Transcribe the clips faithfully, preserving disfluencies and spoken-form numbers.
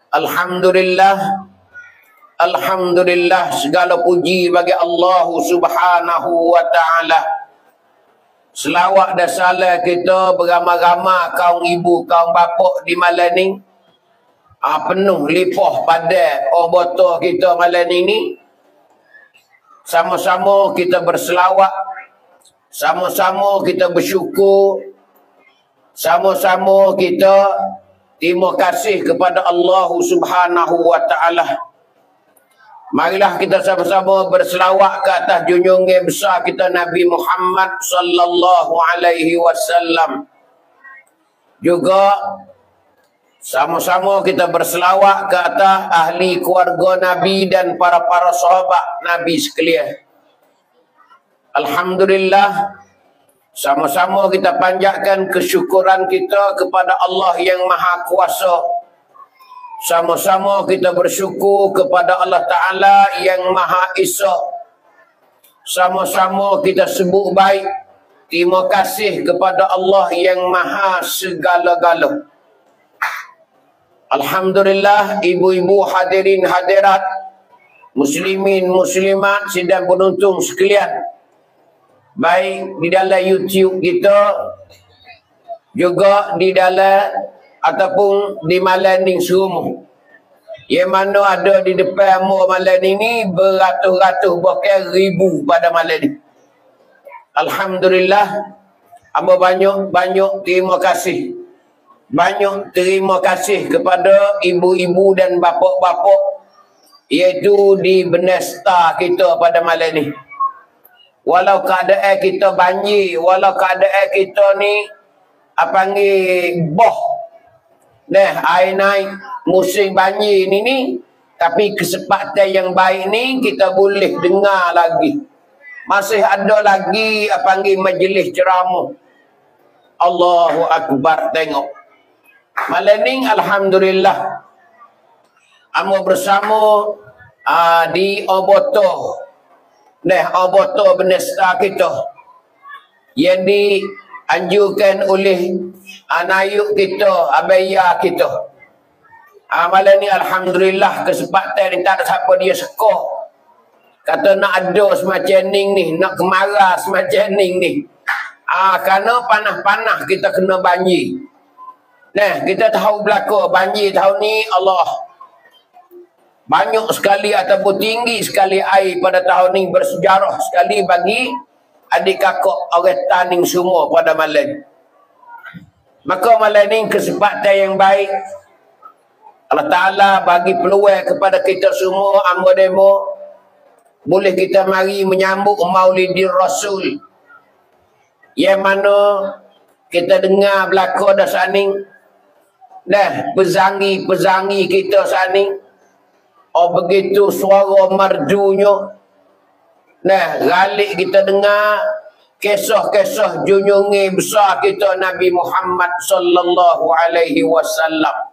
Alhamdulillah, Alhamdulillah, segala puji bagi Allah Subhanahu wa ta'ala. Selawat dan salam kita beramai-ramai kaum ibu, kaum bapa di malam ni. Ah, penuh lipah pada orang botol kita malam ini. Sama-sama kita berselawat, sama-sama kita bersyukur, sama-sama kita terima kasih kepada Allah Subhanahu wa ta'ala. Marilah kita sama-sama berselawat ke atas junjungan besar kita Nabi Muhammad sallallahu alaihi wasallam. Juga sama-sama kita berselawat ke atas ahli keluarga Nabi dan para-para sahabat Nabi sekalian. Alhamdulillah, sama-sama kita panjatkan kesyukuran kita kepada Allah yang Maha Kuasa. Sama-sama kita bersyukur kepada Allah Ta'ala yang Maha Esa. Sama-sama kita sebut baik terima kasih kepada Allah yang Maha Segala-gala. Alhamdulillah, ibu-ibu hadirin hadirat, muslimin muslimat sidang penonton sekalian, baik di dalam YouTube kita, juga di dalam ataupun di malam ni semua, yang mana ada di depan mu malam ini beratus-ratus bahkan ribu pada malam ni. Alhamdulillah, hamba banyak-banyak terima kasih. Banyak terima kasih kepada ibu-ibu dan bapa-bapa iaitu di Benesta kita pada malam ni. Walau keadaan kita banjir, walau keadaan kita ni apa panggil boh, nah air naik musim banjir ni ni, tapi kesempatan yang baik ni kita boleh dengar lagi. Masih ada lagi apa panggil majlis ceramah. Allahu Akbar, tengok. Malam ni alhamdulillah amo bersama uh, di Oboto. Nah, Oboto Benesta kita yang dianjurkan oleh anayuk kita, abaya kita. Uh, malam ni alhamdulillah kesempatan ni tak ada siapa dia sekoh. Kata nak ada semacam ni ni, nak kemarah semacam ni ni. Ah, uh, kerana panah-panah kita kena banjir. Nah, kita tahu belaka banjir tahun ni Allah banyak sekali ataupun tinggi sekali air pada tahun ni, bersejarah sekali bagi adik kakak orang Taning semua pada malam. Maka malam ni kesempatan yang baik Allah Ta'ala bagi peluang kepada kita semua hamba demo boleh kita mari menyambut Maulidir Rasul, yang mana kita dengar belaka dah saning. Dah pezangi-pezangi kita saat ni, oh begitu suara merdunya. Nah, galik kita dengar kisah-kisah junjungan besar kita Nabi Muhammad sallallahu alaihi wasallam.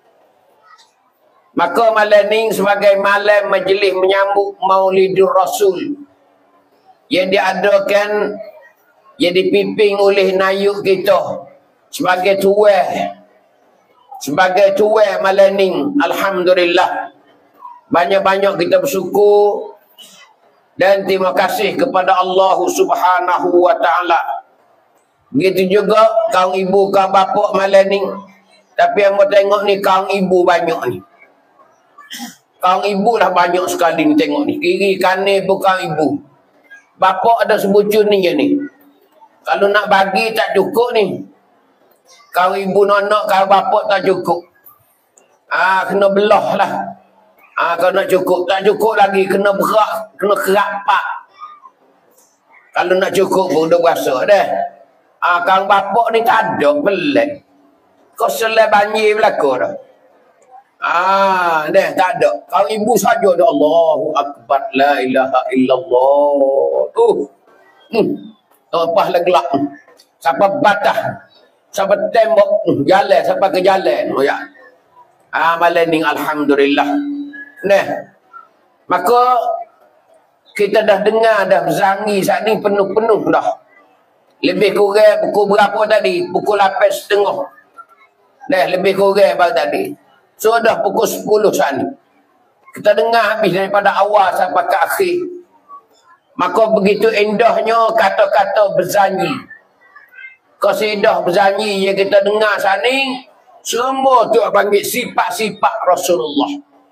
Maka malam ni sebagai malam majlis menyambut Maulidur Rasul yang diadakan, yang dipimpin oleh nayuk kita sebagai tuan. Sebagai tuan malam ni, alhamdulillah, banyak-banyak kita bersyukur dan terima kasih kepada Allah Subhanahu wa ta'ala. Begitu juga kaum ibu, kaum bapa malam ni. Tapi yang mau tengok ni kaum ibu banyak ni. Kaum ibu lah banyak sekali ni tengok ni. Kiri kanan pun kaum ibu. Bapa ada sebucun ni je ni. Kalau nak bagi tak cukup ni. Kau ibu nak, kau bapak tak cukup. Ah, kena belah lah. Ah, kalau nak cukup, tak cukup lagi, kena berak, kena kerapak. Kalau nak cukup pun dah berasa dah. Ah, kau bapak ni tak ada, pelik. Kau selai banjir belaka dah. Ah, dah tak ada. Kau ibu saja dah. Allahu Akbar, la ilaha illallah. Tu. Hmm. Lepas lah gelap. Sampai batah. Sampai tembok jalan, sampai ke jalan. Oh ya. Ah, malam ni alhamdulillah. Nah. Maka kita dah dengar dah zangi saat ni penuh-penuh dah. Lebih kurang pukul berapa tadi? Pukul lapan setengah. Nah, lebih kurang baru tadi. Sudah pukul sepuluh saat ni. Kita dengar habis daripada awal sampai ke akhir. Maka begitu indahnya kata-kata berzanyi. Qasidah berzanyi yang kita dengar saat ni, semua tu panggil sifat-sifat Rasulullah.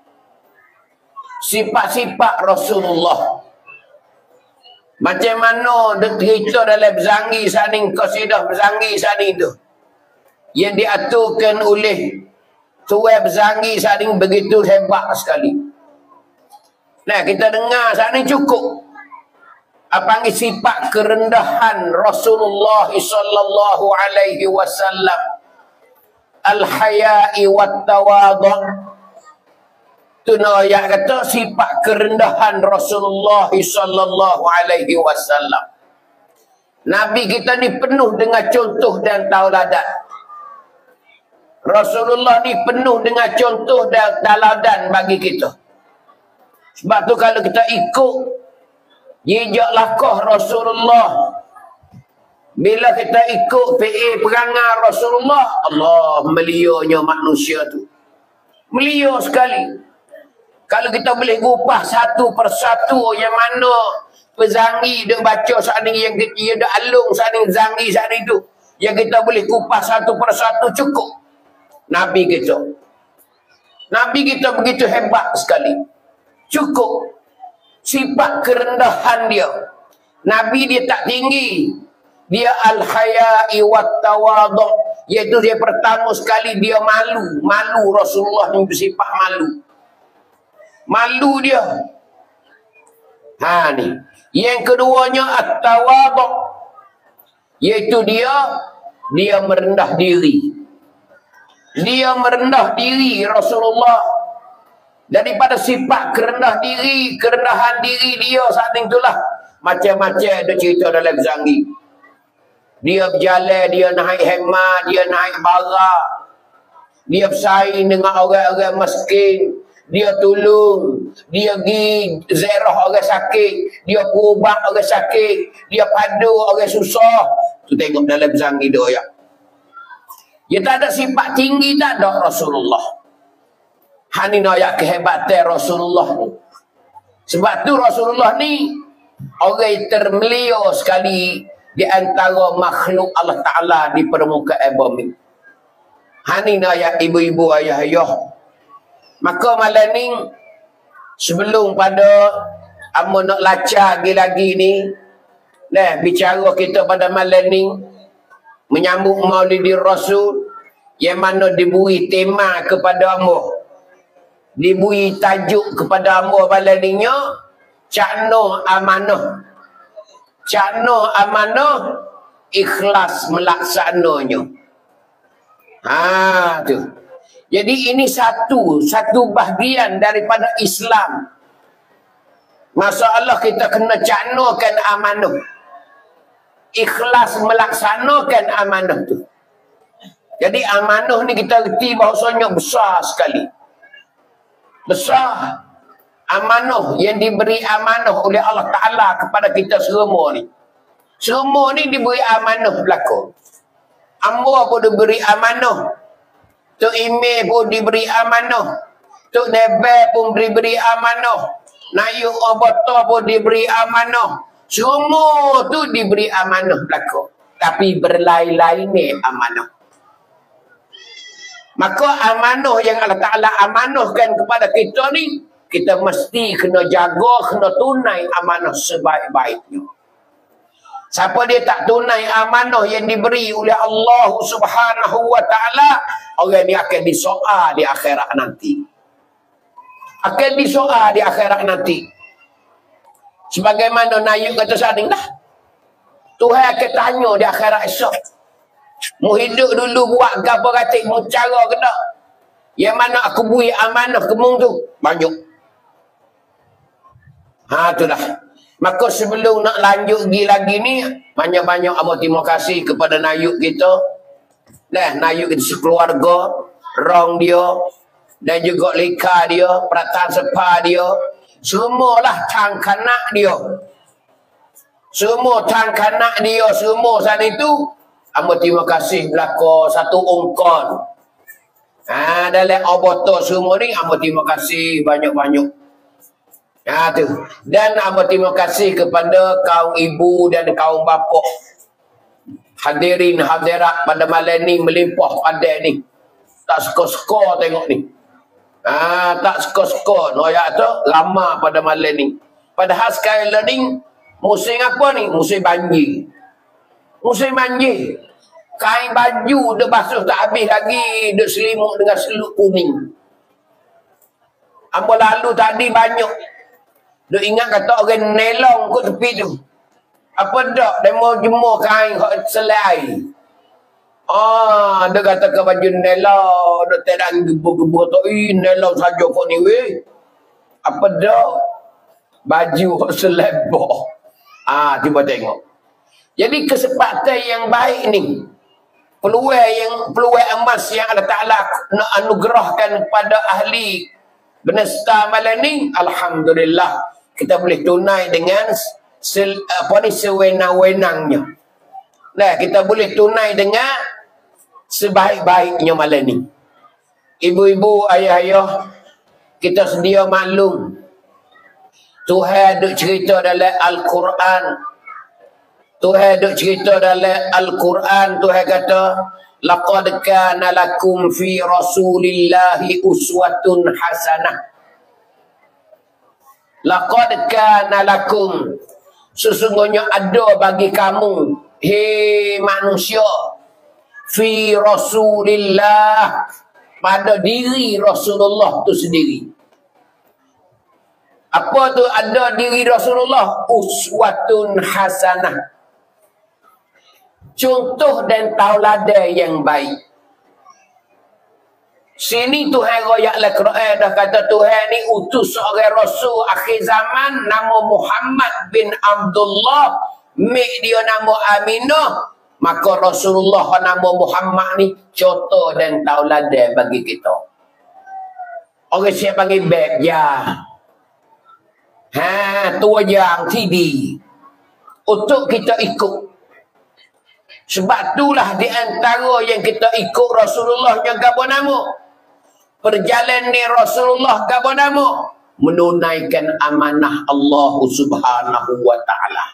Sifat-sifat Rasulullah. Macam mana cerita dalam berzanyi saat ni, qasidah berzanyi saat ni tu, yang diaturkan oleh tuan berzanyi saat ni begitu hebat sekali. Nah, kita dengar saat ni cukup. Apa panggil sifat kerendahan Rasulullah sallallahu alaihi wasallam. Al-haya'i wat tawadhu. Tu ayat kata sifat kerendahan Rasulullah sallallahu alaihi wasallam. Nabi kita ni penuh dengan contoh dan tauladan. Rasulullah ni penuh dengan contoh dan tauladan bagi kita. Sebab tu kalau kita ikut jejak langkah Rasulullah, bila kita ikut P A perangai Rasulullah, Allah, melianya manusia tu. Melia sekali. Kalau kita boleh kupas satu persatu yang mana pezangi dia baca saat ni, yang dia dah alung saat ni, zangi saat ni tu, yang kita boleh kupas satu persatu cukup. Nabi kita. Nabi kita begitu hebat sekali. Cukup. Sifat kerendahan dia. Nabi dia tak tinggi. Dia al-haya'i wat tawadhu. Iaitu dia pertama sekali dia malu. Malu Rasulullah ni bersifat malu. Malu dia. Ha ni. Yang keduanya at-tawadhu. Iaitu dia dia merendah diri. Dia merendah diri Rasulullah. Daripada sifat kerendah diri, kerendahan diri dia saat itulah macam-macam ada cerita dalam zangi. Dia berjalan, dia naik hemat, dia naik barak. Dia bersaing dengan orang-orang miskin. Dia tolong, dia pergi ziarah orang sakit, dia berubat orang sakit, dia padu orang susah. Tu tengok dalam zangi dia ya. Dia tak ada sifat tinggi, tak ada Rasulullah. Hani nak kehebatan Rasulullah ni. Sebab tu Rasulullah ni orang termelia sekali di antara makhluk Allah Ta'ala di permukaan bumi. Hani nak ibu-ibu ayah-ayah. Maka malam ni sebelum pada amo nak lacak lagi-lagi ni, nah bicara kita pada malam ni menyambut Maulidir Rasul yang mana diberi tema kepada amo. Diberi tajuk kepada hamba balaninya cakna amanah. Cakna amanah ikhlas melaksananya. Ha tu. Jadi ini satu satu bahagian daripada Islam. Masalah kita kena caknakan amanah. Ikhlas melaksanakan amanah tu. Jadi amanah ni kita reti bahasanya besar sekali. Besar amanah yang diberi amanah oleh Allah Ta'ala kepada kita semua ni. Semua ni diberi amanah belakang. Amba pun diberi amanah. Tok Ime pun diberi amanah. Tok Nebe pun diberi amanah. Nayuk Obata pun diberi amanah. Semua tu diberi amanah belakang. Tapi berlain-lain ni amanah. Maka amanah yang Allah Ta'ala amanahkan kepada kita ni, kita mesti kena jaga, kena tunai amanah sebaik-baiknya. Siapa dia tak tunai amanah yang diberi oleh Allah Subhanahu wa Ta'ala, orang ni akan disoal di akhirat nanti. Akan disoal di akhirat nanti. Sebagaimana Nayuk kata sading dah. Tuhan akan tanya di akhirat esok. Mu hidup dulu buat gapo katik mu cara kena. Yang mana aku bui amanah kemung tu banyak. Ha tu dah. Maka sebelum nak lanjut lagi lagi ni, banyak-banyak amat terima kasih kepada Nayuk kita. Dah Nayuk kita sekeluarga, rong dia dan juga lika dia, peratan sepa dia, semualah tang kanak dia. Semua tang kanak dia semua saat itu. Amat terima kasih belaka satu ungkon. Ha, dalam oboto semua ni, amba terima kasih banyak-banyak. Ha, tu. Dan amba terima kasih kepada kaum ibu dan kaum bapa. Hadirin hadirat pada malam ni melimpah pada ni. Tak suka-suka tengok ni. Ha, tak suka-suka. Noyak tu lama pada malam ni. Padahal sekarang ni musim apa ni? Musim banjir. Musim banjir. Kain baju dah basuh tak habis lagi. Dia selimut dengan seluk kuning. Apa lalu tadi banyak. Dia ingat kata orang nelong kot tepi tu. Apa dak? Dia mau jemur kain selai. Ah, dia kata ke baju nelong. Dia tak gebur-gebur tu. Eh, nelong saja kau ni weh. Apa dak? Baju selebok. Ah, cuba tengok. Jadi kesempatan yang baik ni, peluang yang peluang emas yang Allah Taala nak anugerahkan kepada ahli Benesta malam ni, alhamdulillah kita boleh tunai dengan sel, apa ni sewenang-wenangnya. Nah, kita boleh tunai dengan sebaik-baiknya malam ni. Ibu-ibu, ayah-ayah, kita sedia maklum Tuhan duk cerita dalam Al-Quran. Tuhan duk cerita dalam Al-Quran. Tuhan kata, laqad kana lakum fi rasulillahi uswatun hasanah. Laqad kana lakum, sesungguhnya ada bagi kamu, hei manusia, fi rasulillah, pada diri Rasulullah tu sendiri. Apa tu ada diri Rasulullah? Uswatun hasanah. Contoh dan tauladan yang baik. Sini Tuhan royaklah Quran dah kata Tuhan ni utus seorang Rasul akhir zaman nama Muhammad bin Abdullah. Mek dia nama Aminah. Maka Rasulullah nama Muhammad ni contoh dan tauladan bagi kita. Orang siap panggil beb ya. Ha, tu yang tidi untuk kita ikut. Sebab itulah di antara yang kita ikut Rasulullah yang apa nama? Perjalanan ni Rasulullah apa nama? Menunaikan amanah Allah Subhanahu wa taala.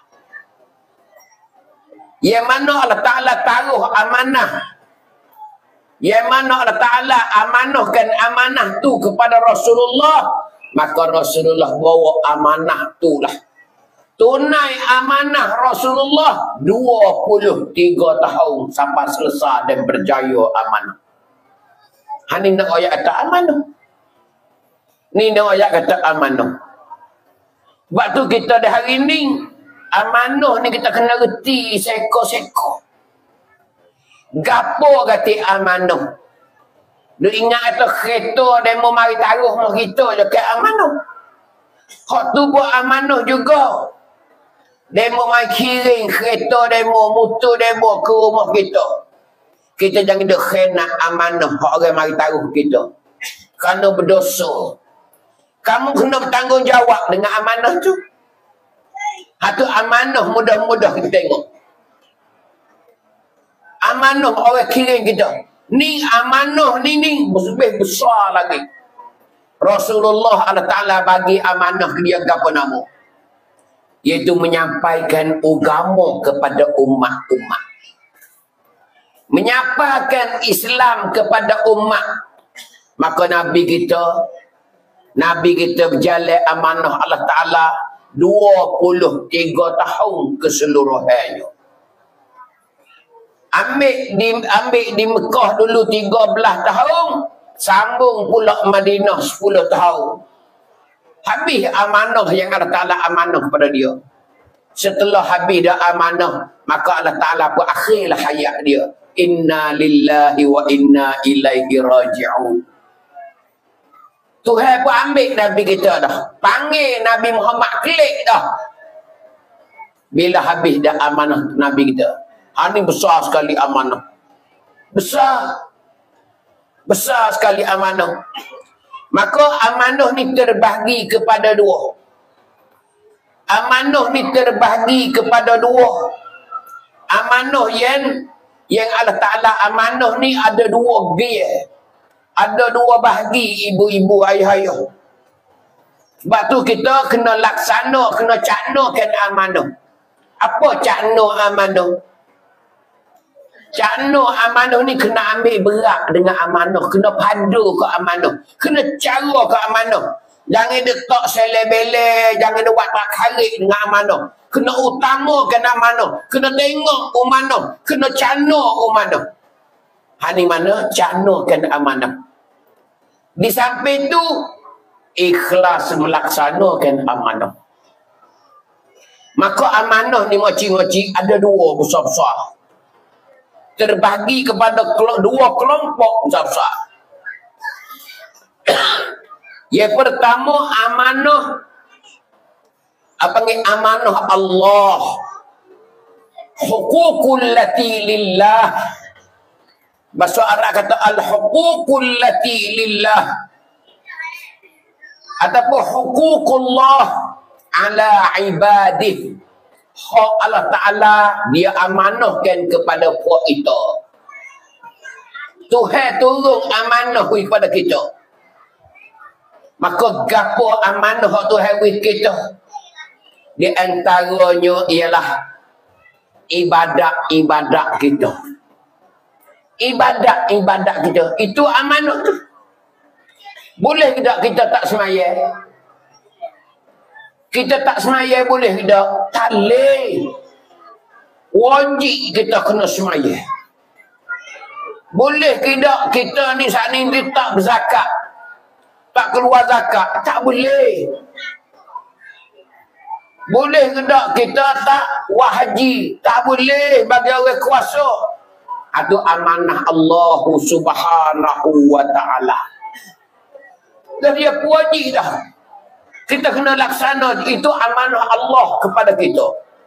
Yang mana Allah Taala taruh amanah. Yang mana Allah Taala amanahkan amanah tu kepada Rasulullah. Maka Rasulullah bawa amanah tu lah. Tunai amanah Rasulullah dua puluh tiga tahun sampai selesai dan berjaya amanah. Ini nak ayat kata amanah. Ini nak ayat kata amanah. Sebab tu kita dah hari ni, amanah ni kita kena reti seko-seko. Gapo kata amanah? Dia ingat itu kereta dia mau mari taruh rumah kita je ke amanah. Hak tu buat amanah juga. Dia mau mari kiring kereta dia mau mutu dia mau ke rumah kita. Kita jangan duk kena amanah hak orang mari taruh kita. Kerana berdosa. Kamu kena bertanggungjawab dengan amanah tu. Hak tu amanah mudah-mudah kita tengok. Amanah orang kiring kita. Ni amanah ni ni lebih besar lagi. Rasulullah Allah Ta'ala bagi amanah dia apa nama? Iaitu menyampaikan agama kepada umat-umat. Menyampaikan Islam kepada umat. Maka Nabi kita, Nabi kita berjalan amanah Allah Ta'ala dua puluh tiga tahun keseluruhannya. Ambil di ambil di Mekah dulu tiga belas tahun, sambung pula Madinah sepuluh tahun. Habis amanah yang Allah Taala amanah kepada dia. Setelah habis dah amanah, maka Allah Taala pun akhirlah hayat dia. Inna lillahi wa inna ilaihi raji'un. Tuhan pun ambil Nabi kita dah. Panggil Nabi Muhammad klik dah. Bila habis dah amanah Nabi kita. Ini besar sekali amanah. Besar. Besar sekali amanah. Maka amanah ni terbahagi kepada dua. Amanah ni terbahagi kepada dua. Amanah yang yang Allah Ta'ala amanah ni ada dua gear. Ada dua bahagi ibu-ibu ayah-ayah. Sebab tu kita kena laksana, kena caknakan amanah. Apa cakna amanah? Cakna amanah ni kena ambil berat dengan amanah. Kena padu ke amanah. Kena cara ke amanah. Jangan dia tak sele-bele. Jangan dia buat tak-karik dengan amanah. Kena utamakan amanah. Kena tengok amanah. Kena cakna amanah. Ha ni mana? Caknakan amanah. Di samping tu, ikhlas melaksanakan amanah. Maka amanah ni moci-moci ada dua besar-besar. Terbagi kepada dua kelompok besar-besar. Yang pertama amanah, apa ni amanah Allah. Hukukul lati lillah. Bahasa Arab kata al-hukukul lati lillah. Ataupun hukukullah ala ibadih. Hak Allah Ta'ala dia amanahkan kepada puak kita. Tuhan turun amanah kepada kita. Maka gapo amanah Tuhan beri kita? Di antaranya ialah ibadat-ibadat kita. Ibadat-ibadat kita. Itu amanah tu. Boleh tidak kita tak semaya? Kita tak semaya boleh tidak? Tak boleh. Wajib kita kena semaya. Boleh tidak kita ni saat ni tak berzakat? Tak keluar zakat? Tak boleh. Boleh tidak kita tak buat haji? Tak boleh bagi orang kuasa. Itu amanah Allah Subhanahu wa ta'ala. Dan dia wajib dah. Kita kena laksana. Itu amanah Allah kepada kita.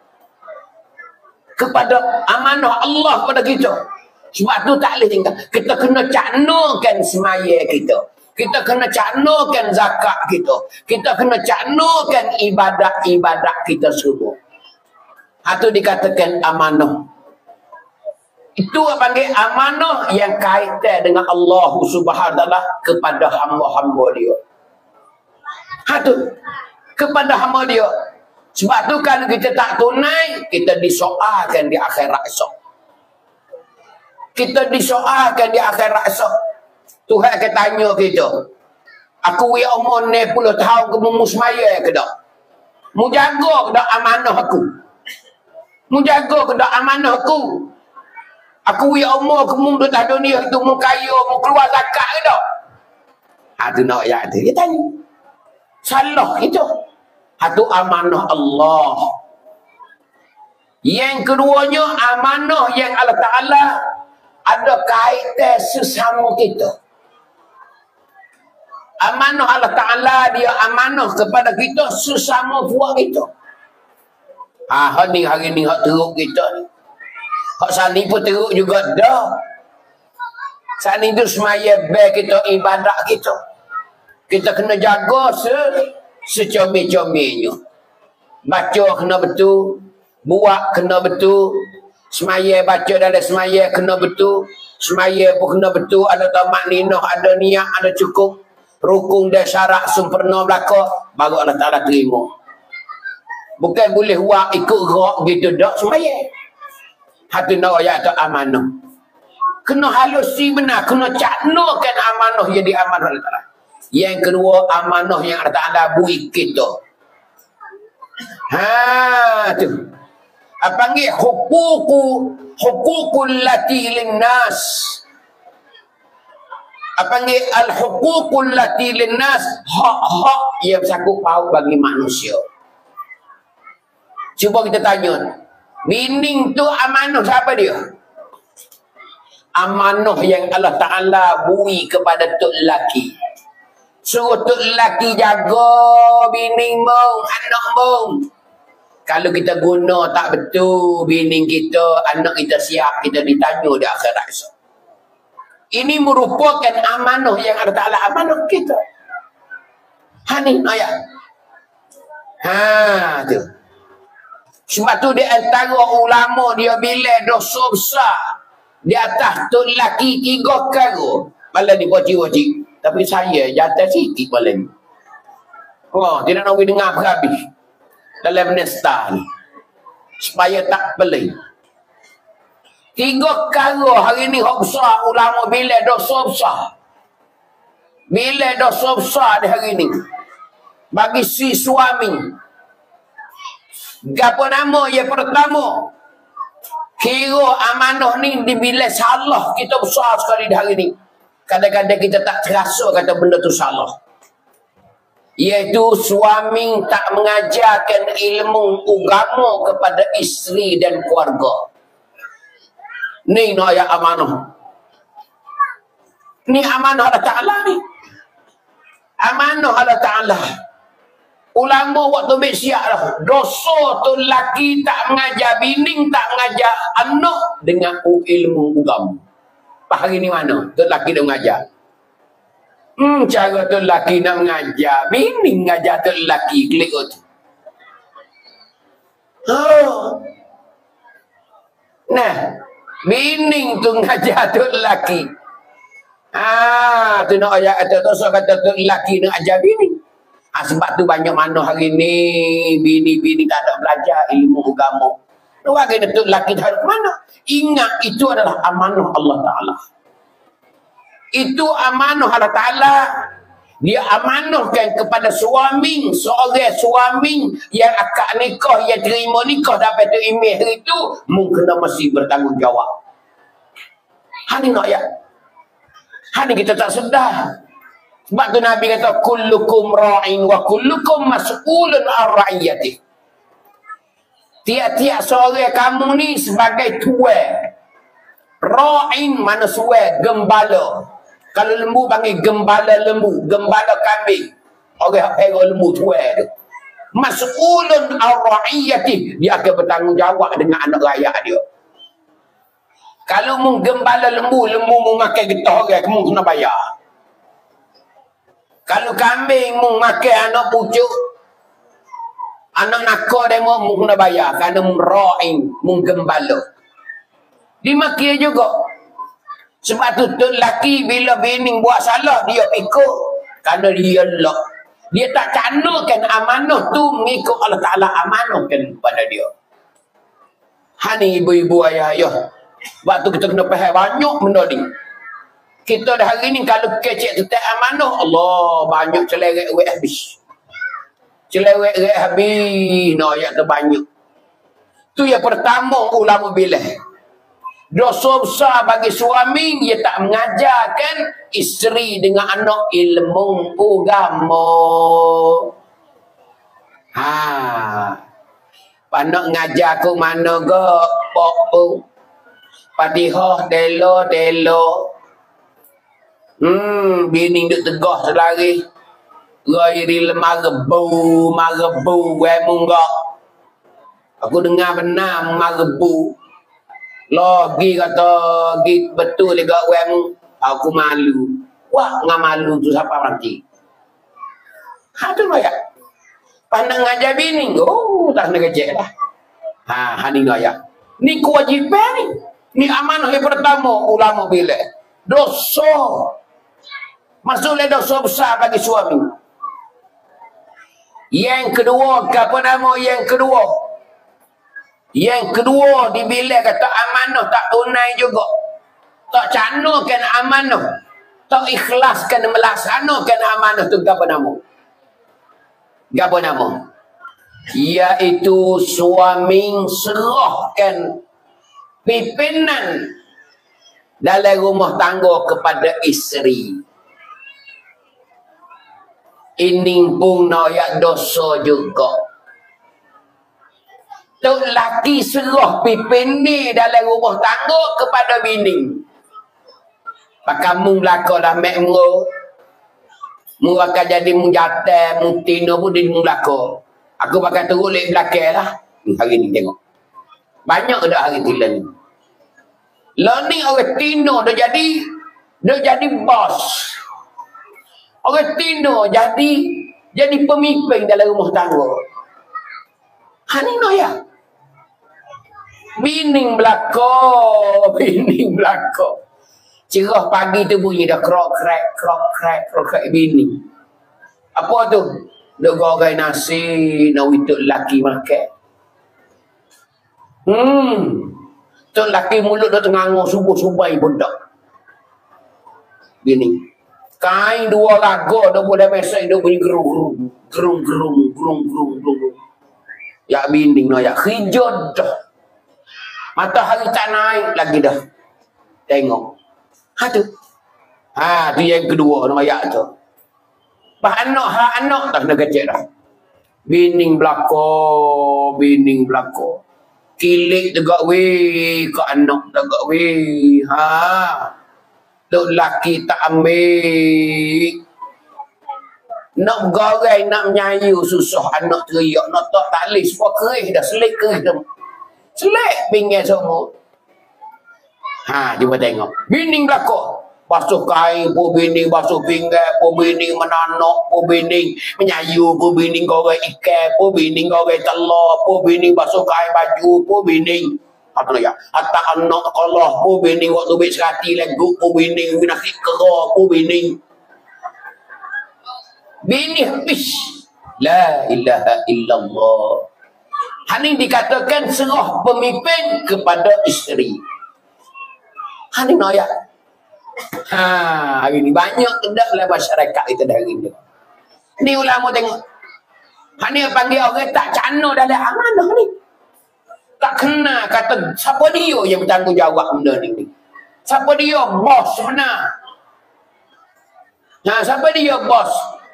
Kepada amanah Allah kepada kita. Sebab tu tak boleh tinggal. Kita kena caknakan semaya kita. Kita kena caknakan zakat kita. Kita kena caknakan ibadat-ibadat kita semua. Itu dikatakan amanah. Itu panggil amanah yang kaitan dengan Allah Subhanahu wa taala kepada hamba-hamba dia. Ha tu, kepada hamba dia. Sebab tu kalau kita tak tunai, kita disoalkan di akhirat esok. Kita disoalkan di akhirat esok. Tuhan akan tanya kita. Aku ya umur enam puluh tahun ke mu semaya ke tak? Mu jaga ke tak amanah aku? Mu jaga ke tak amanah aku? Aku ya umur ke mu dah dunia itu mu kaya, mu keluar zakat ke tak? Ha tu nak ayat tu. Dia tanya. Salah itu. Ha tu amanah Allah. Yang keduanya amanah yang Allah Ta'ala ada kaitan sesama kita. Amanah Allah Ta'ala dia amanah kepada kita sesama puak kita. Ah, ha, ni hari ni hak teruk kita ni. Hak sani pun teruk juga dah. Sani tu semaya baik kita ibadat kita. Kita kena jaga se secomel-comelnya. Baca kena betul, buat kena betul. Semaya baca dalam semaya kena betul. Semaya pun kena betul, ada tamak ninah, ada niat, ada cukup. Rukun dan syarat sempurna belaka, baru Allah Ta'ala terima. Bukan boleh buat ikut gerak gitu dak semaya. Hati nak ayat tu amanah. Kena halusi benar, kena caknakan amanah jadi amanah Allah Ta'ala. Yang kedua amanah yang Allah Ta'ala beri kita. Ha tu. Apa panggil hukuku hukukul lati linnas. Apa panggil al-hukukul lati linnas, hak-hak yang berlaku paut bagi manusia. Cuba kita tanya, bining tu amanah siapa dia? Amanah yang Allah Ta'ala beri kepada tok lelaki. Suruh tok lelaki jaga bining mong, anak mong. Kalau kita guna tak betul bining kita, anak kita siap, kita ditanya di akhirat esok. Ini merupakan amanah yang Allah Ta'ala amanah kita. Ha ni ayat. Ha tu. Sebab tu di antara ulama dia bila dosa besar di atas tu lelaki tiga perkara. Malam ni wajib-wajib. Tapi saya jatuh sikit malam ni. Oh, tidak nak dengar habis. Dalam nesta ni. Supaya tak pelik. Tiga kali hari ni hak besar ulama bila dosa besar. Bila dosa besar di hari ni. Bagi si suami. Gapo nama yang pertama. Kira amanah ni bila salah kita besar sekali di hari ni. Kadang-kadang kita tak terasa kata benda tu salah. Iaitu suami tak mengajarkan ilmu agama kepada isteri dan keluarga. Ni no ayat amanah. Ni amanah Allah Ta'ala ni. Amanah Allah Ta'ala. Ulama waktu bersiap lah. Dosa tu laki tak mengajar bini, tak mengajar anak dengan ilmu agama. Hari ni mana? Tu laki dia mengajar. Hmm, cara tu laki nak mengajar. Bini mengajar tu laki. Klik tu. Oh. Nah. Bini tu mengajar tu laki. Ah, tu nak ayat kata tu. So kata tu laki nak ajar bini. Ah, sebab tu banyak mana hari ni. Bini-bini tak ada belajar ilmu agama. Bagi tu laki tak ada mana. Ingat itu adalah amanah Allah Ta'ala. Itu amanah Allah Ta'ala. Dia amanahkan kepada suami. Seorang suami yang akad nikah, yang terima nikah dapat tu email hari itu, mungkin mesti bertanggungjawab. Hani nak ya? Hani kita tak sedar. Sebab tu Nabi kata, kullukum ra'in wa kullukum mas'ulun ar-ra'iyatih. Tiap-tiap seorang kamu ni sebagai tuan. Ra'in mana suai, gembala. Kalau lembu panggil gembala lembu, gembala kambing. Orang yang lembu tuai tu. Mas'ulun ar-ra'iyatih. Dia akan bertanggungjawab dengan anak rakyat dia. Kalau mu gembala lembu, lembu mu makan getah orang, kamu kena bayar. Kalau kambing mu makan anak pucuk, anak nakal dia mu, mu kena bayar. Kerana mu ra'in, mu gembala. Dimaki juga. Sebab tu tu lelaki bila bini buat salah dia ikut kerana dia lok. Dia tak canakan amanah tu mengikut Allah Ta'ala amanahkan pada dia. Hani ibu-ibu ayah-ayah. Sebab tu kita kena faham banyak benda ni. Kita dah hari ni kalau kecek tetap amanah, Allah banyak celerek-rek habis. Celerek-rek habis. No, ayat tu banyak. Tu yang pertama ulama bilang. Dosa besar bagi suami, dia tak mengajarkan isteri dengan anak ilmu agama. Ha. Panak ngajar aku mana ke? Pok pun. Padihah, telo, telo. Hmm, bini duk tegah selari. Gairi lemah rebu, marebu, gue munggak. Aku dengar benar marebu. Lagi kata git betul juga wemu, aku malu. Wah, ngah malu tu siapa nanti? Ha tu ya. Pandang ngajar bini, oh tak nak kecek lah. Ha, hani ya. Ni kewajiban ni. Ni amanah yang pertama ulama bila. Dosa. Maksudnya dosa besar bagi suami. Yang kedua, apa nama yang kedua? Yang kedua dibilang kata amanah tak tunai juga. Tak canakan amanah. Tak ikhlaskan melaksanakan amanah tu apa nama? Apa nama? Iaitu suami serahkan pimpinan dalam rumah tangga kepada isteri. Ini pun nak dosa juga. Tu laki serah pimpin ni dalam rumah tangga kepada bini. Pakai mu belakang dah mek mu. Mu akan jadi mu jatah, mu tino pun di mu belakang. Aku pakai turut lek belakang lah. Hari ni tengok. Banyak dah hari tilan ni. Lah ni orang tino dah jadi, dah jadi bos. Orang tino jadi, jadi pemimpin dalam rumah tangga. Hani no ya. Bining belako, bining belako. Cerah pagi tu bunyi dah krok krek, krok krek, krok krek bini. Apa tu? Duk goreng nasi, nak untuk lelaki makan. Hmm. Tu lelaki mulut dah tengah subuh-subai pun tak. Bini. Kain dua lagu dah boleh mesej dah bunyi gerung gerung gerung gerung gerung gerung. Ya bini no ya hijau dah. Matahari tak naik lagi dah. Tengok. Ha tu. Ha tu yang kedua nama ayat tu. Bah anak ha anak tak kena kecek dah. Bining belako, bining belako. Kilik tegak weh ke anak tegak weh. Ha. Tok laki tak ambil. Nak goreng, nak menyayu susah anak teriak, nak tak talis semua kerih dah, selik kerih dah. Selik pinggir semua. Ha, cuba tengok. Bining belakang. Basuh kain pun bining, basuh pinggan pun bining, menanak pun bining, menyayu pun bining, goreng ikan pun bining, goreng telur pun bining, basuh kain baju pun bining. Apa ya? Hatta anak Allah pun bining, waktu bet serati lagu pun bining, nasi kera pun bining. Bini habis. La ilaha illallah. Ini dikatakan serah pemimpin kepada isteri. Ini ayat. Ha, hari ni banyak tidak dalam masyarakat kita dah hari ni. Ni ulama tengok. Ini panggil orang tak cana dalam amanah ni. Tak kena kata siapa dia yang bertanggungjawab benda ni. Siapa dia bos mana? Nah, siapa dia bos?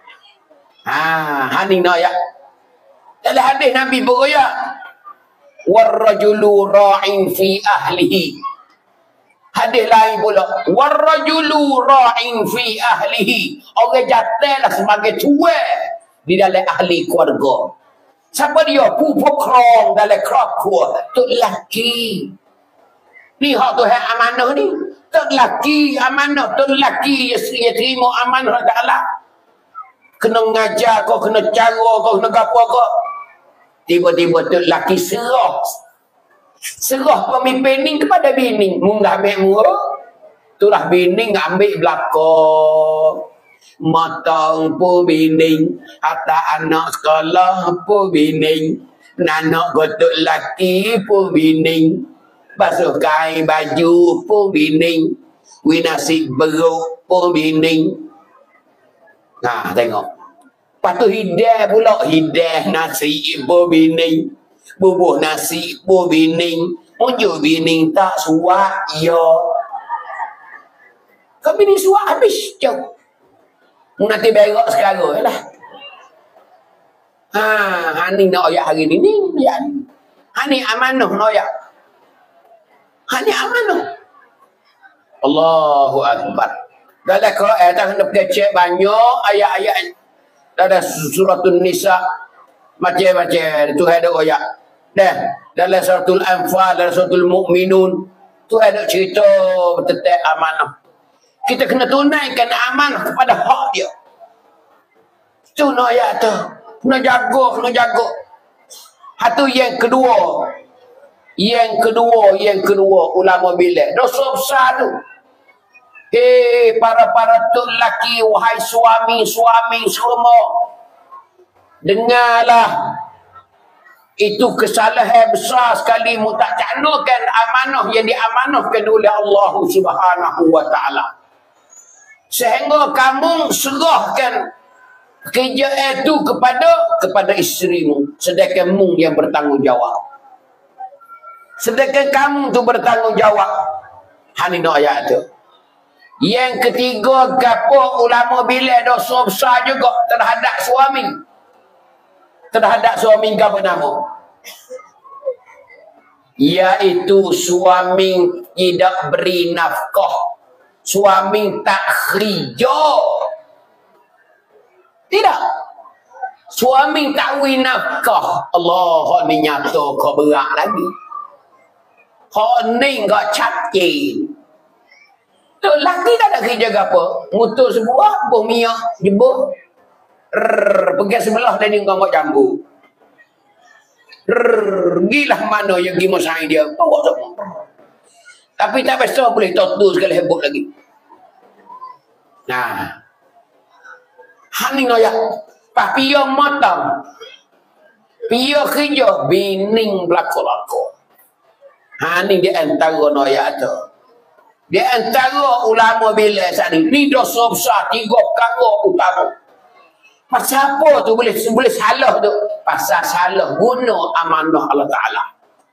Ha, ini ayat. Dalam hadis Nabi beroyak. Warrajulu ra'in fi ahlihi. Hadis lain pula. Warrajulu ra'in fi ahlihi. Orang jatuhlah sebagai tua di dalam ahli keluarga. Siapa dia? Pupukrong dalam keluarga. Tok laki. Ni hak Tuhan amanah ni. Tok laki amanah. Tok laki yang terima amanah Allah. Kena ngajar kau, kena cara kau, kena apa kau. Tiba-tiba tu laki serah. Serah pemimpin ni kepada bini. Mu dah ambil murah. Itulah bini ambil belakang. Matang pun bini. Hatta anak sekolah pun bini. Nanak gotok laki pun bini. Basuh kain baju pun bini. Winasi beruk pun bini. Nah, tengok. Lepas tu hidah pula. Hidah nasi pun bini. Bubuh nasi pun bini. Munjuk bini tak suak. Ya. Kau bini suak habis. Jauh. Nanti berak sekarang lah. Ha, ni nak ayat hari ni. Ni ayat ni. Ha, ni amanah nak ayat. Ha, ni amanah. Allahu Akbar. Dalam Quran tak kena kecek banyak ayat-ayat. Dalam suratul Nisa macam-macam tu ada ayat. Dah dalam suratul Anfal, dalam suratul Mukminun tu ada cerita tentang amanah. Kita kena tunaikan amanah kepada hak dia. Tu no ayat tu. Kena jaga, kena jaga. Hatu yang kedua. Yang kedua, yang kedua ulama bilang dosa besar tu. Hei para-para tu lelaki, wahai suami-suami semua. Dengarlah. Itu kesalahan besar sekali. Mu tak canakan amanah yang diamanahkan oleh Allah Subhanahu wa ta'ala. Sehingga kamu serahkan kerja itu kepada kepada isterimu. Sedangkan mu yang bertanggungjawab. Sedangkan kamu tu bertanggungjawab. Hani no ayat tu. Yang ketiga, gapo ulama bila dosa besar juga terhadap suami. Terhadap suami gapo nama? Iaitu suami tidak beri nafkah. Suami tak kerja. Tidak. Suami tak beri nafkah. Allah, ni nyata kau berat lagi. Hak ni kau cakin. Tu laki tak ada kerja apa? Mutu sebuah, buah minyak, jebuh. Rrrr, pergi sebelah dan dia ngomong jambu. Rrrr, gilah mana yang pergi masai dia. Bawa semua. Tapi tak biasa boleh totu sekali hebut lagi. Nah. Hani noya. Pak pio motong. Pio kerja bining belako-lako. Hani di antara noya tu. Di antara ulama bila saat ini. Ni dosa besar tiga perkara utama. Pasal apa tu boleh boleh salah tu? Pasal salah guna amanah Allah Ta'ala.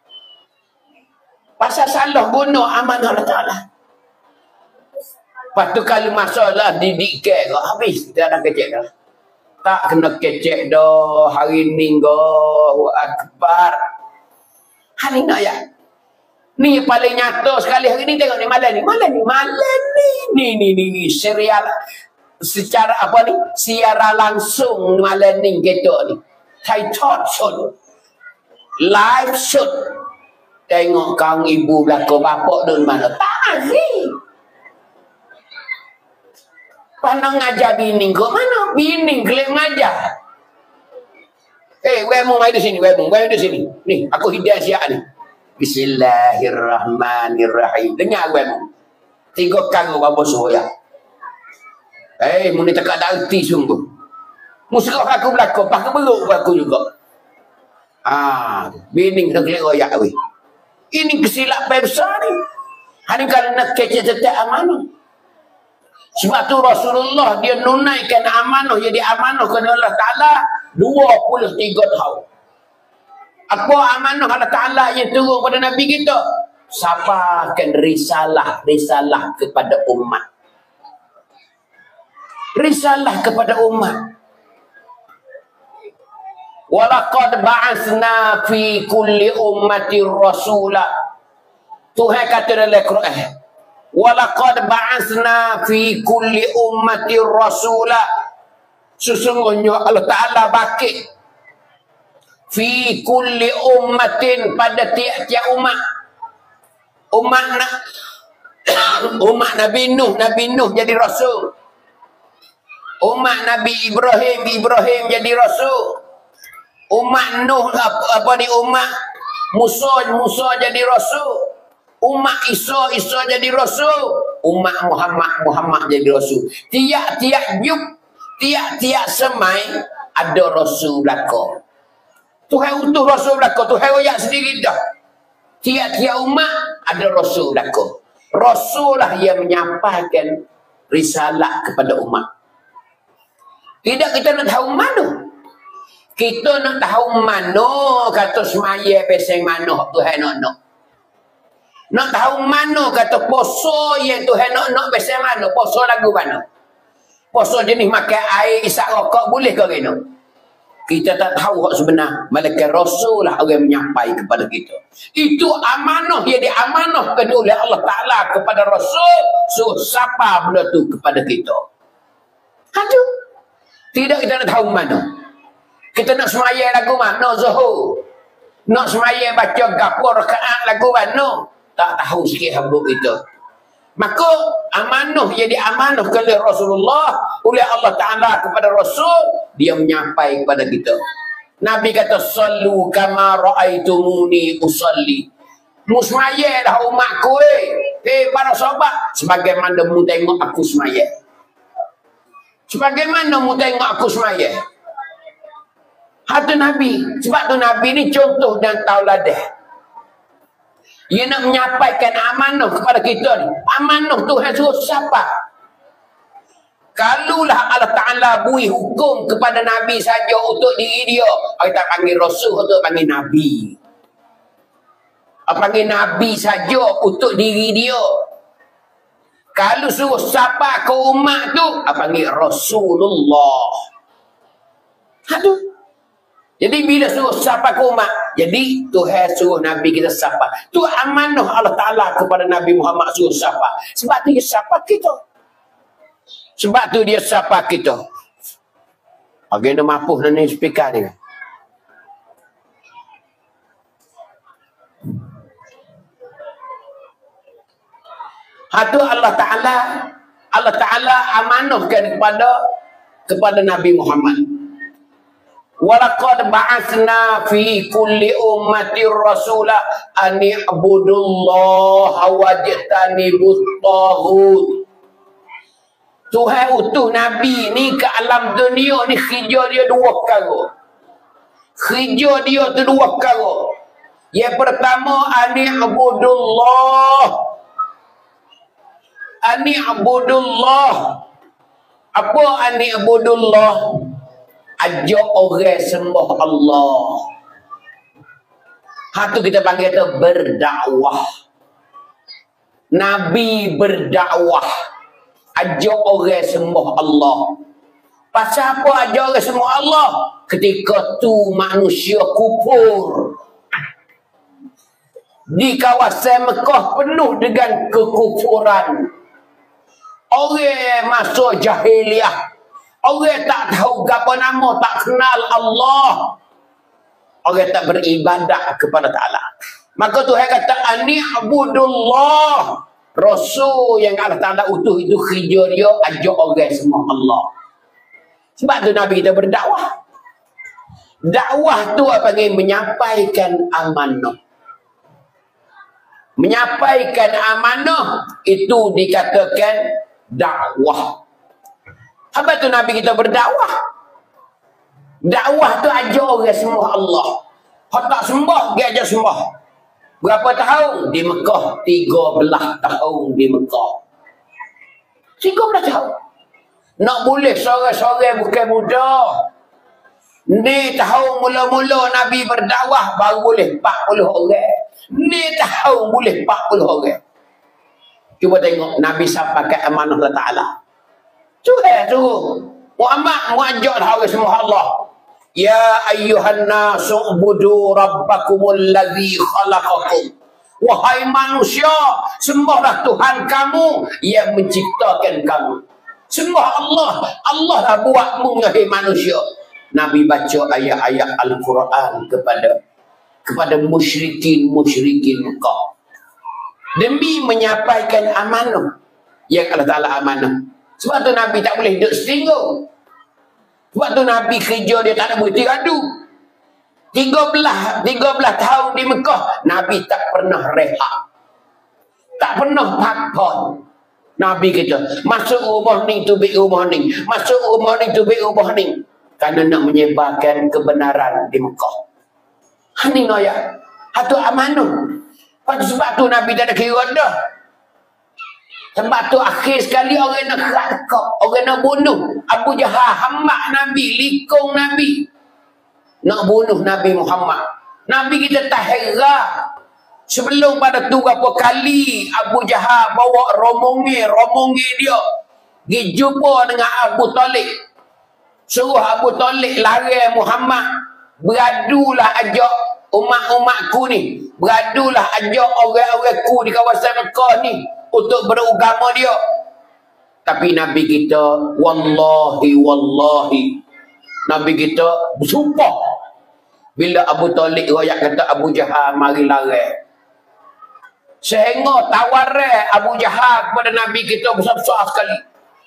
Pasal salah guna amanah Allah Ta'ala. Lepas tu kalau masalah didik ke, habis dia dah kecek dah. Tak kena kecek dah. Hari ni Allahu Akbar. Hari ni ya. Ni paling nyata sekali hari ni, tengok ni malam ni. Malam ni, malam ni. Ni, ni, ni, ni. Serial. Secara apa ni? Secara langsung malam ni kita ni. Saya thought shoot. Live shoot. Tengok kang ibu belakang bapak dan mana. Tak ni. Pandang ngajar bini kok mana? Bini klaim ngajar. Eh, wemu mai di sini, wemu, wemu di sini. Nih, aku hidayah siap ni. Bismillahirrahmanirrahim. Dengar wemu. Tiga kali bapa suruh ya. Eh, muni tak ada arti sungguh. Musuh aku belakang, pakai beruk aku juga. Ah, bini nak klaim royak weh. Ini kesilapan besar ni. Hari kalau nak kecek tetap amanah. Sebab tu Rasulullah dia nunaikan amanah, jadi amanah kepada Allah Ta'ala dua puluh tiga tahun. Apa amanah Allah Ta'ala yang turun kepada Nabi kita? Sampaikan risalah, risalah kepada umat. Risalah kepada umat. Walaqad ba'asna fi kulli ummati rasulah. Tuhan kata dalam Quran. Walaqad ba'asna fi kulli ummati rasula. Sesungguhnya Allah Ta'ala bakit fi kulli ummatin pada tiap-tiap umat. Umat nak umat Nabi Nuh, Nabi Nuh jadi rasul. Umat Nabi Ibrahim, Ibrahim jadi rasul. Umat Nuh apa, apa ni umat Musa, Musa jadi rasul. Umat Isa, Isa jadi rasul. Umat Muhammad, Muhammad jadi rasul. Tiap-tiap yuk, tiap-tiap semai ada rasul belaka. Tuhan utuh rasul belaka. Tuhan royak sendiri dah. Tiap-tiap umat ada rasul belaka. Rasul lah yang menyampaikan risalah kepada umat. Tidak kita nak tahu mana. Kita nak tahu mana kata semaya peseng mana Tuhan nak nak. Nak tahu mana kata poso yang Tuhan nak nak pasal mana? Poso lagu mana? Poso jenis makan air, isap rokok boleh ke kena? Kita tak tahu hak sebenar. Malaikat Rasul lah orang menyampai kepada kita. Itu amanah yang diamanahkan oleh Allah Ta'ala kepada Rasul. So, siapa benda tu kepada kita? Aduh. Tidak kita nak tahu mana. Kita nak semaya lagu mana Zuhur? Nak semaya baca gapur rakaat lagu mana? Tak tahu sikit hambuk kita. Maka amanah yang diamanahkan oleh Rasulullah, oleh Allah Ta'ala kepada Rasul, dia menyampai kepada kita. Nabi kata, sallu kama ra'aitumuni usalli. Musmaya dah umatku eh. Eh para sahabat, sebagaimana mu tengok aku semaya. Sebagaimana mu tengok aku semaya. Hatu Nabi. Sebab tu Nabi ni contoh dan tauladah. Dia nak menyampaikan amanah kepada kita ni. Amanah Tuhan suruh siapa? Kalulah Allah Ta'ala bui hukum kepada Nabi saja untuk diri dia. Kita panggil Rasul untuk panggil Nabi. Panggil Nabi saja untuk diri dia. Kalau suruh siapa ke umat tu, panggil Rasulullah. Aduh. Jadi bila suruh siapa ke umat, jadi Tuhan suruh Nabi kita siapa. Tu amanah Allah Ta'ala kepada Nabi Muhammad suruh siapa. Sebab tu dia siapa kita. Sebab tu dia siapa kita. Bagaimana mampu ni speaker ni. Hatu Allah Ta'ala Allah Ta'ala amanahkan kepada kepada Nabi Muhammad. Walaqad ba'atsna fi kulli ummatir rasula an i'budullaha wajtanibut taghut. Tuhan utuh Nabi ni ke alam dunia ni kerja dia dua perkara. Kerja dia tu dua perkara. Yang pertama, ani'budullah. Ani'budullah. Apa ani'budullah? Ajak orang sembah Allah. Hatu kita panggil tu berdakwah. Nabi berdakwah. Ajak orang sembah Allah. Pasal apa ajak orang sembah Allah? Ketika tu manusia kufur. Di kawasan Mekah penuh dengan kekufuran. Orang masuk jahiliah. Orang tak tahu apa nama, tak kenal Allah. Orang tak beribadat kepada Ta'ala. Maka Tuhan kata, ani'budullah. Rasul yang Allah Ta'ala utuh itu kerja dia, ajak orang semua Allah. Sebab tu Nabi kita berdakwah. Dakwah tu apa ni? Menyampaikan amanah. Menyampaikan amanah itu dikatakan dakwah. Apa tu Nabi kita berdakwah? Dakwah tu ajak orang sembah Allah. Hak tak sembah, dia ajak sembah. Berapa tahun? Di Mekah. tiga belas tahun di Mekah. tiga belas tahun. Nak boleh sore-sore bukan mudah. Ni tahun mula-mula Nabi berdakwah baru boleh empat puluh orang. Ni tahun boleh empat puluh orang. Cuba tengok Nabi sampaikan amanah Allah Ta'ala. Tuhan suruh Muhammad mengajak orang semua Allah. Ya ayyuhan nasu ubudu rabbakumul ladzi khalaqakum. Wahai manusia, sembahlah Tuhan kamu yang menciptakan kamu. Sembah Allah. Allah dah buatmu wahai manusia. Nabi baca ayat-ayat Al-Quran kepada kepada musyrikin-musyrikin Mekah. Demi menyampaikan amanah yang Allah Ta'ala amanah. Sebab tu Nabi tak boleh duduk setinggung. Sebab tu Nabi kerja dia tak nak berhenti radu. tiga belas tahun di Mekah, Nabi tak pernah rehat. Tak pernah pakon. Nabi kata, masuk rumah ni, tubik rumah ni. Masuk rumah ni, tubik rumah ni. Kerana nak menyebarkan kebenaran di Mekah. Ini noya. Itu amanah. Sebab tu Nabi tak ada kira dah. Sebab tu akhir sekali orang nak kerak-kerak, orang nak bunuh. Abu Jahal hamak Nabi, likung Nabi. Nak bunuh Nabi Muhammad. Nabi kita tak heran. Sebelum pada tu berapa kali Abu Jahal bawa romongi-romongi dia. Pergi jumpa dengan Abu Talib. Suruh Abu Talib lari Muhammad. Beradulah ajak umat-umatku ni. Beradulah ajak orang-orangku di kawasan Mekah ni. Untuk beragama dia. Tapi Nabi kita, wallahi, wallahi. Nabi kita bersumpah. Bila Abu Talib rakyat kata Abu Jahal mari lari. Sehingga tawaran Abu Jahal kepada Nabi kita besar-besar sekali.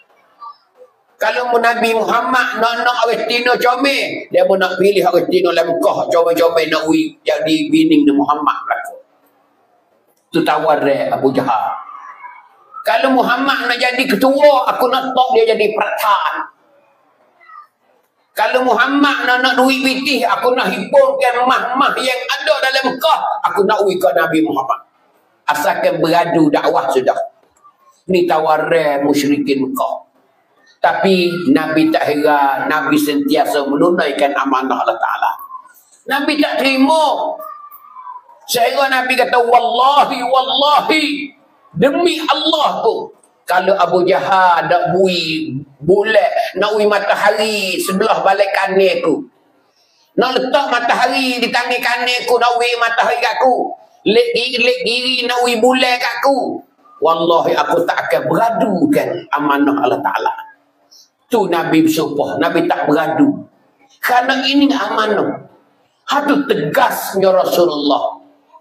Kalau Nabi Muhammad nak nak orang Tino comel, dia pun nak pilih orang Tino dalam Mekah, comel-comel nak ui jadi bini Muhammad berlaku. Itu tawaran Abu Jahal. Kalau Muhammad nak jadi ketua, aku nak top dia jadi pertaan. Kalau Muhammad nak nak duit bitih, aku nak himpunkan mah-mah yang ada dalam Mekah, aku nak ui ke Nabi Muhammad. Asalkan beradu dakwah sudah. Ini tawaran musyrikin Mekah. Tapi Nabi tak heran, Nabi sentiasa menunaikan amanah Allah Ta'ala. Nabi tak terima. Sehingga Nabi kata, wallahi, wallahi. Demi Allah pun, kalau Abu Jahal nak bui bulat, nak ui matahari sebelah balik kanan aku, nak letak matahari di tangan kanan aku, nak ui matahari kat aku, lek kiri, lek kiri nak ui bulat kat aku, wallahi aku tak akan beradukan amanah Allah Ta'ala. Tu Nabi bersumpah, Nabi tak beradu. Kerana ini amanah. Hatu tegasnya Rasulullah.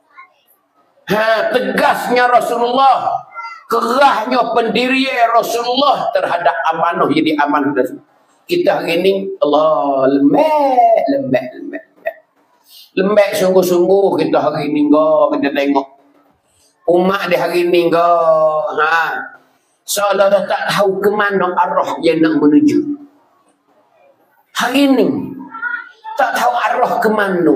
Ha, tegasnya Rasulullah, kerahnya pendirian Rasulullah terhadap amanah jadi amanah. Kita hari ini Allah lembek, lembek, lembek, lembek. Lembek sungguh-sungguh kita hari ini go, kita tengok umat di hari ini go. Ha. seolah dah tak tahu ke mana arah yang nak menuju. Hari ni tak tahu arah ke mana.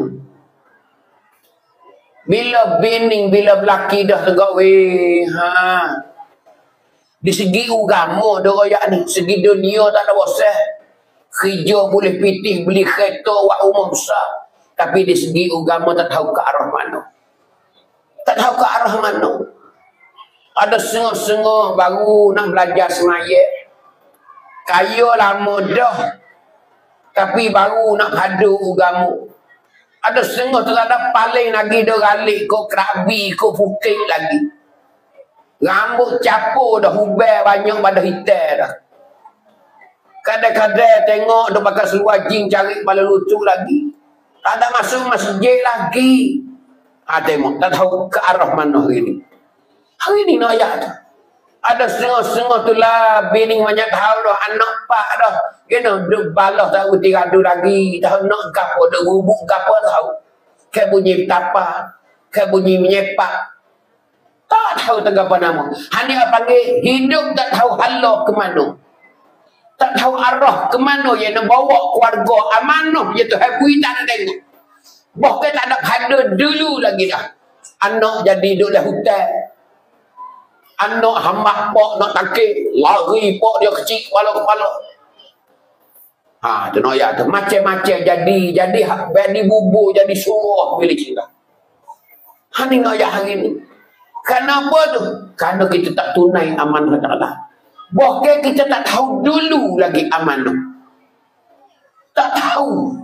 Bila bening, bila belaki dah tegak weh, ha. Di segi agama dah royak ni, segi dunia tak ada bosan. Kerja boleh pitih, beli kereta, buat rumah besar. Tapi di segi agama tak tahu ke arah mana. Tak tahu ke arah mana. Ada setengah-setengah baru nak belajar semayat. Kaya lama dah. Tapi baru nak padu agama. Ada setengah tu ada paling lagi dah galik kau kerabi, kau putih lagi. Rambut capur dah hubel banyak pada hitam dah. Kadang-kadang tengok dia pakai seluar jing cari kepala lucu lagi. Tak ada masuk masjid lagi. Ha, tengok, tak tahu ke arah mana hari ni. Hari ni nak ayat tu. Ada setengah-setengah tu lah, bening banyak tahu dah, anak pak dah. Kena duduk balas tahu tiradu lagi. Tahu nak gapo, duduk gubuk gapo tahu. Kayak bunyi betapa, kayak bunyi menyepak. Tak tahu tak apa nama. Hanya panggil hidup tak tahu halau ke mana. Tak tahu arah ke mana yang nak bawa keluarga amanah. Iaitu habui tak tengok. Bahkan tak nak pada dulu lagi dah. Anak jadi duduk dalam hutan. Anak hambak pak nak takik. Lari pak dia kecil kepala-kepala. Ha, tu nak ayat tu. Macam-macam jadi. Jadi jadi bubur, jadi suruh pilih cerita. Ha, ni nak ayat hari ni. Kenapa tu? Kerana kita tak tunai amanah Allah. Bahkan kita tak tahu dulu lagi amanah. Tak tahu.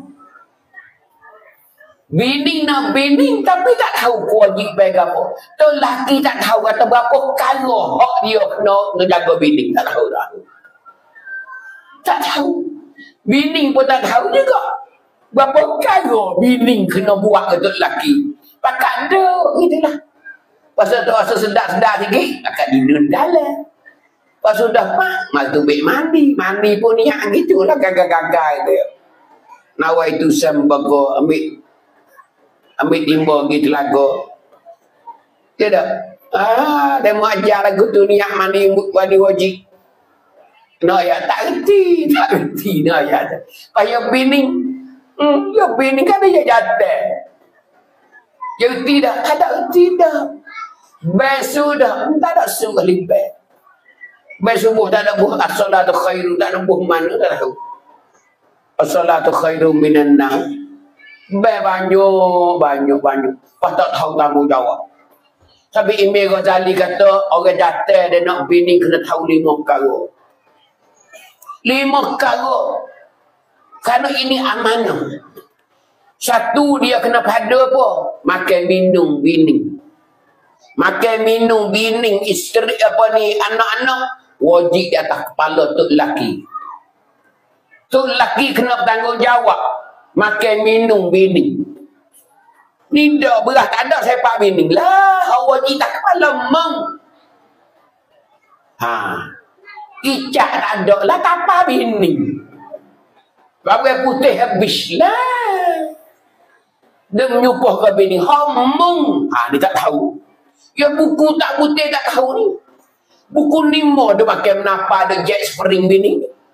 Bening nak bening tapi tak tahu kewajipan apa. Tu lelaki tak tahu kata berapa kala hak dia kena menjaga bening. Tak tahu dah. Tak tahu. Bening pun tak tahu juga. Berapa kala bening kena buat untuk lelaki. Pakat ada. Itulah. Pasal tu rasa sedap-sedap sikit. Pakat dinun dalam. Pas sudah pak, mal tu bik mandi. Mandi pun niat gitulah gagal-gagal dia. Nawa itu sembago ambil ambil timba gitu lagu. Dia dah. Ah, dia mau ajar lagu tu niat mandi mandi wajib. No ya tak reti, tak reti no ya. Payah bini. Hmm, ya bini kan dia jatuh. Ya tidak, ada tidak. Besok dah, tak ada suruh libat. Baik subuh tak ada buah as-salatu khairu, tak ada buah mana tak tahu. As-salatu khairu minan naum. Baik banyak, banyak, banyak. Pas tak tahu tanggungjawab. Tapi Imam Ghazali kata, orang jatuh dia nak bini kena tahu lima perkara. Lima perkara. Kerana ini amanah. Satu dia kena pada apa? Makan minum bini. Makan minum bini, isteri apa ni, anak-anak. Wajib di atas kepala tok lelaki. Tok lelaki kena bertanggungjawab. Makan minum bini. Ni dah beras tak ada sepak bini. Lah, wajib tak kepala meng. Ha. Icak tak ada lah tapa bini. Bagai putih habis lah. Dia menyupuh ke bini. Hamung. Ha, dia tak tahu. Ya buku tak putih tak tahu ni. Buku lima dia pakai menapa ada jet spring bini.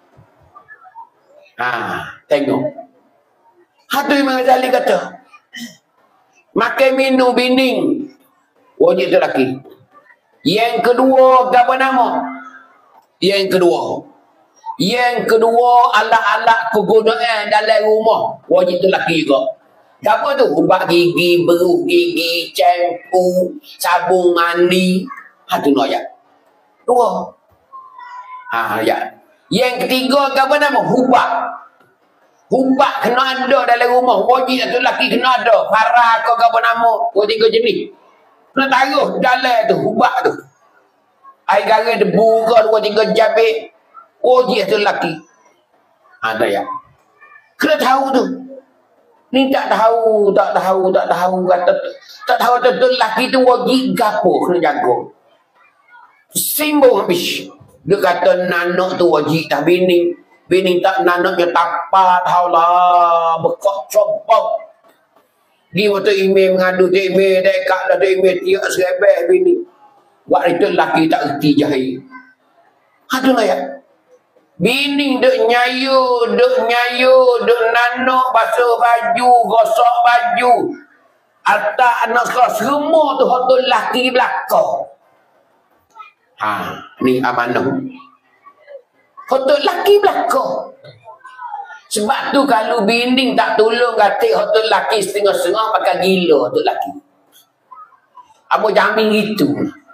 Ha, tengok. Hatu Imam Ghazali kata, makan minum bini wajib tu laki. Yang kedua apa nama? Yang kedua. Yang kedua alat-alat kegunaan dalam rumah wajib tu laki juga. Apa tu? Ubat gigi, beruh gigi, shampoo, sabun mandi. Hatu nak ayat. Dua. Ha, ya. Yang ketiga apa nama? Hubak. Hubak kena ada dalam rumah. Wajib tu lelaki kena ada. Farah kau apa nama? Dua tiga jenis. Kena taruh dalam tu. Hubak tu. Air garam debu ke dua tiga jabik. Wajib tu lelaki. Ha, tak ya. Kena tahu tu. Ni tak tahu, tak tahu, tak tahu. Kata, tak tahu tu lelaki tu wajib gapo kena jaga. Simbol habis. Dia kata nanak tu wajib tak bini. Bini tak nanaknya tapat. Haulah. Bekak copok. Dia waktu Imam mengadu tu Imam. Dekat dah tu Imam tiap serebeh bini. Buat itu lelaki tak reti jahil. Aduh lah ya. Bini duk nyayu, duk nyayu, duk nanuk, basuh baju, gosok baju. Atak anak sekolah semua tu hotul laki belakang. Ha, ni amanah. Hotul laki belakang. Sebab tu kalau bini tak tolong katik hotul laki setengah-setengah pakai gila hotul laki. Apa jamin gitu.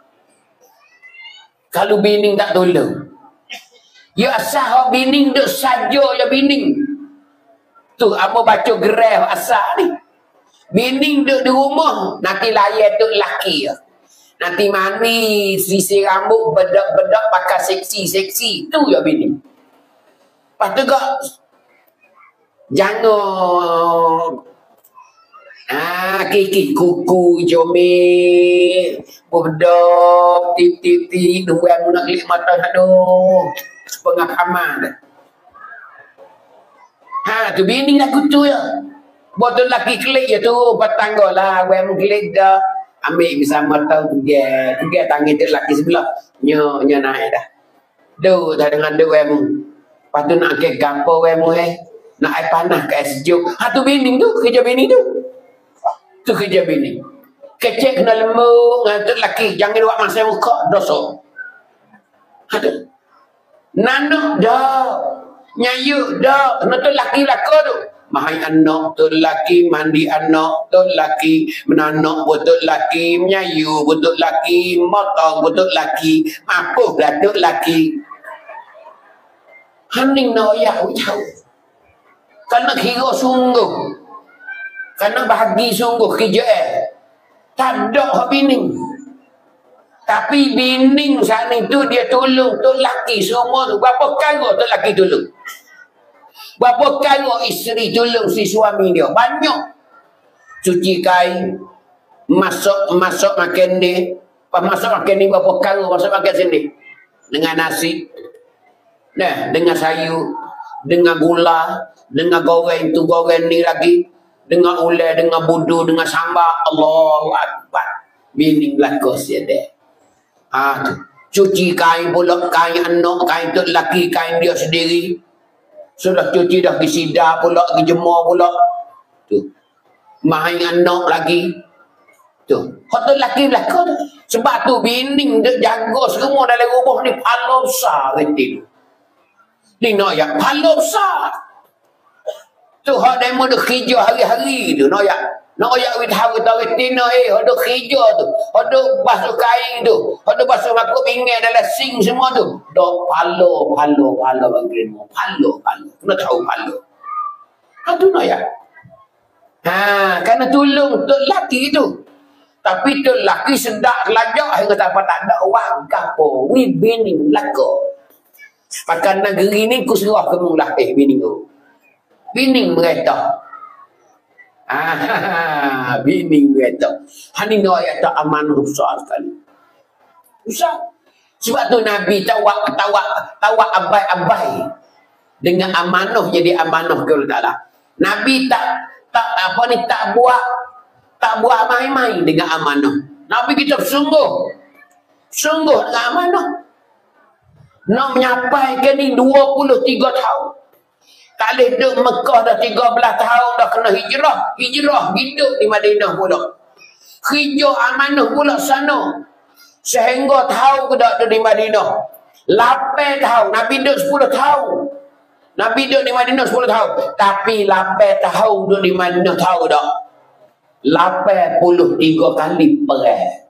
Kalau bini tak tolong. Ya asal bini duk saja ya bini. Tu apa baca gerah asal ni. Bini duk di rumah nanti layan tu laki ya. Nanti mani sisir rambut bedak-bedak pakai seksi-seksi tu ya bini. Lepas tu kak jangan ah kiki kuku jomel bedak tip-tip-tip dua yang nak klik mata aduh pengalaman dah. Ha tu bini aku tu ya. Botol laki klik ya tu petangga lah wem klik dah ambil bisa mata pergi pergi tangan tu laki sebelah nyo nyo naik dah. Do dah dengan do wem. Lepas tu nak ke gapo wem eh nak air panas ke air sejuk. Ha tu bini tu kerja bini tu. Tu kerja bini. Kecek kena lembut dengan tu laki jangan buat masa muka dosa. Ha tu. Nanuk dah. Nyayu dah. Kena tu laki belakang tu. Mahai anak tu laki, mandi anak tu laki, menanuk betul laki, menyayu betul laki, motong betul laki, mapuh betul laki. Haning no ya jauh. Karena kira sungguh. Karena bahagi sungguh kerja eh. Tak ada bini. Tapi bini saat itu dia tolong tu laki semua tu. Berapa kali tu laki tolong? Berapa kali isteri tolong si suami dia? Banyak. Cuci kain, masuk masuk makan ni, pas masuk makan ni berapa kali masuk makan sini? Dengan nasi, nah, dengan sayur, dengan gula, dengan goreng tu goreng ni lagi, dengan ulai, dengan budu, dengan sambal. Allahu Akbar. Bini belakang dia deh. Ah tu. Cuci kain pula, kain anak, kain tu laki, kain dia sendiri. Sudah cuci dah pergi sidar pula, pergi jemur pula. Tu. Main anak lagi. Tu. Hotel laki belakang tu. Sebab tu bini dia jaga semua dalam rumah ni pala besar reti tu. Ni nak ya pala besar. Tu hak demo dia kerja hari-hari tu nak ya. Nak ya wit hari tu reti no eh hak dia kerja tu. Hak dia basuh kain tu. Hak dia basuh makuk pinggan dalam sink semua tu. Dok palo palo palo bagi mu. Palo palo. Kena tahu palo. Ha tu nak ya. Ha kena tolong tok laki tu. Tapi tok laki sedak lajak hingga tak apa tak ada wang gapo. Wi bini lako. Pakan negeri ni ku serah ke mulah eh bini tu. Bini mereka. Ah, bini mereka. Hani no ayat tak amanah besar sekali. Besar. Sebab tu Nabi tawak tawak tawak abai-abai dengan amanah jadi amanah ke Allah Taala. Nabi tak tak apa ni tak buat tak buat main-main dengan amanah. Nabi kita sungguh sungguh dengan amanah. Nak menyampaikan ni dua puluh tiga tahun. Tak boleh duduk Mekah dah tiga belas tahun dah kena hijrah. Hijrah hidup di Madinah pula. Hijrah amanah pula sana. Sehingga tahun ke dak di Madinah. lapan tahun. Nabi duduk sepuluh tahun. Nabi duduk di Madinah sepuluh tahun. Tapi lapan tahun duduk di Madinah tahu tak? lapan puluh tiga kali perang.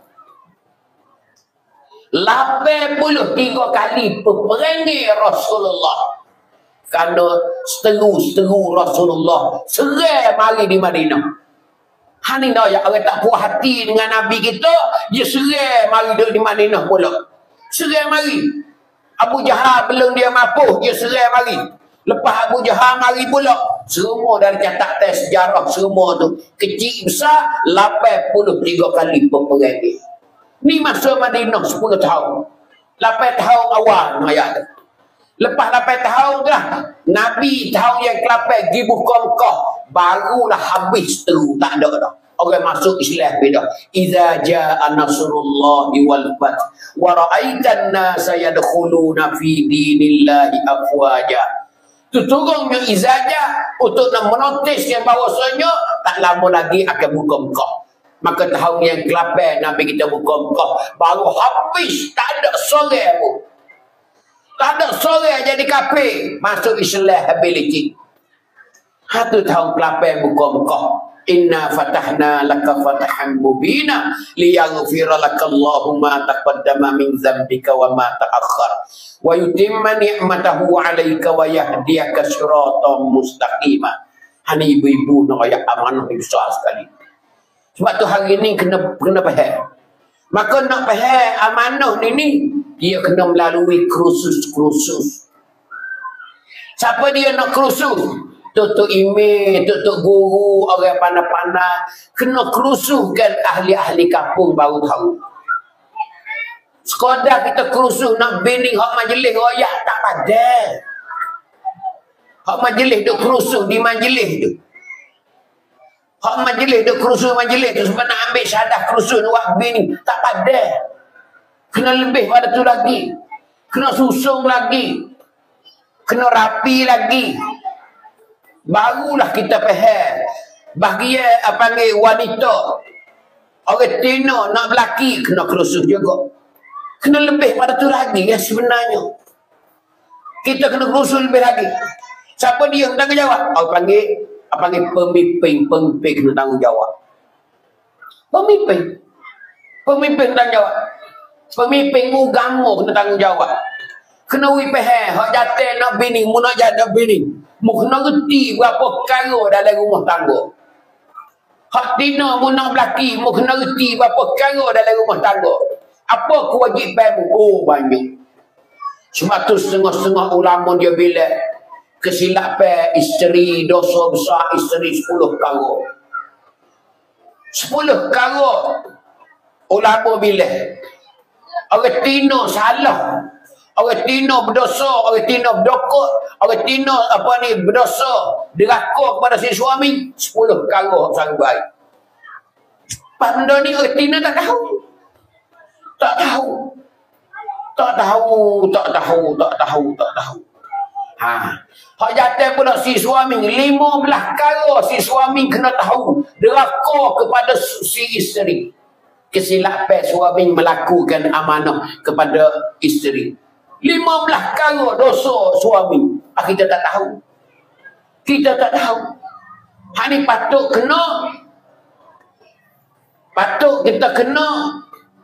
lapan puluh tiga kali peperangi Rasulullah. Kerana seteru-seteru Rasulullah serai mari di Madinah. Hani dah ya orang tak puas hati dengan Nabi kita, dia serai mari di Madinah pula. Serai mari. Abu Jahal belum dia mampu, dia serai mari. Lepas Abu Jahal mari pula, semua dari catatan sejarah semua tu kecil besar lapan puluh tiga kali peperangi. Ni masa Madinah sepuluh tahun. lapan tahun awal ayat tu. Lepas lapan tahun tu lah, Nabi tahun yang ke lapan pergi buka Mekah, barulah habis terus tak ada dah. orang masuk Islam bila idza jaa nasrullahi wal fath wa ra'aitan nasa yadkhuluna fi dinillahi afwaja. Tu turunnya izaja untuk nak menotiskan bahawasanya tak lama lagi akan buka Mekah. Maka tahun yang kelapan Nabi kita buka Mekah, baru habis, tak ada sore pun. Tak ada sore jadi kafir, masuk Islam habis lagi. Satu tahun kelapan buka Mekah. Inna fatahna laka fatahan mubina liyaghfira lakallahu ma taqaddama min dzambika wa ma ta'akhkhar wa yutimma ni'matahu 'alaika wa yahdiyaka siratan mustaqima. Hani ibu-ibu nak ayat amanah ni besar sekali. Sebab tu hari ni kena kena faham. Maka nak faham amanah ni ni dia kena melalui kursus-kursus. Siapa dia nak kursus? Tok-tok imam, tok-tok guru, orang pandai-pandai kena kerusuhkan ahli-ahli kampung baru tahu. Sekadar kita kerusuh nak bini hak majlis royak tak ada. Hak majlis duk kerusuh di majlis tu. Hak majlis duk kerusuh majlis tu sebab nak ambil syahadah kerusuh buat bini tak ada. Kena lebih pada tu lagi. Kena susung lagi. Kena rapi lagi. Barulah kita faham bahagia apa panggil wanita orang tino nak berlaki kena kerusuh juga, kena lebih pada tu lagi ya sebenarnya kita kena kerusuh lebih lagi. Siapa dia yang tanggungjawab? Orang panggil apa panggil pemimpin pemimpin kena tanggungjawab. Pemimpin pemimpin tanggungjawab. Pemimpin agama kena tanggungjawab. Kena wi faham hak jatuh nak bini mu nak jadi bini mu kena reti berapa perkara dalam rumah tangga. Hak tina mu nak berlaki mu kena reti berapa perkara dalam rumah tangga. Apa kewajipanmu? Oh banyak. Sebab tu setengah-setengah ulama dia bila kesilapan isteri dosa besar isteri sepuluh perkara. Sepuluh perkara ulama bila orang tina salah, orang tino berdosa, orang tino berdokok, orang tino apa ni berdosa, deraka kepada si suami, sepuluh perkara sangat baik. Benda ni orang tino tak tahu. Tak tahu. Tak tahu, tak tahu, tak tahu, tak tahu. Ha. Hak jatuh pula si suami, lima belas perkara si suami kena tahu, deraka kepada si isteri. Kesilapan suami melakukan amanah kepada isteri. Lima belas perkara dosa suami. Ah, kita tak tahu. Kita tak tahu. Hak ni patut kena. Patut kita kena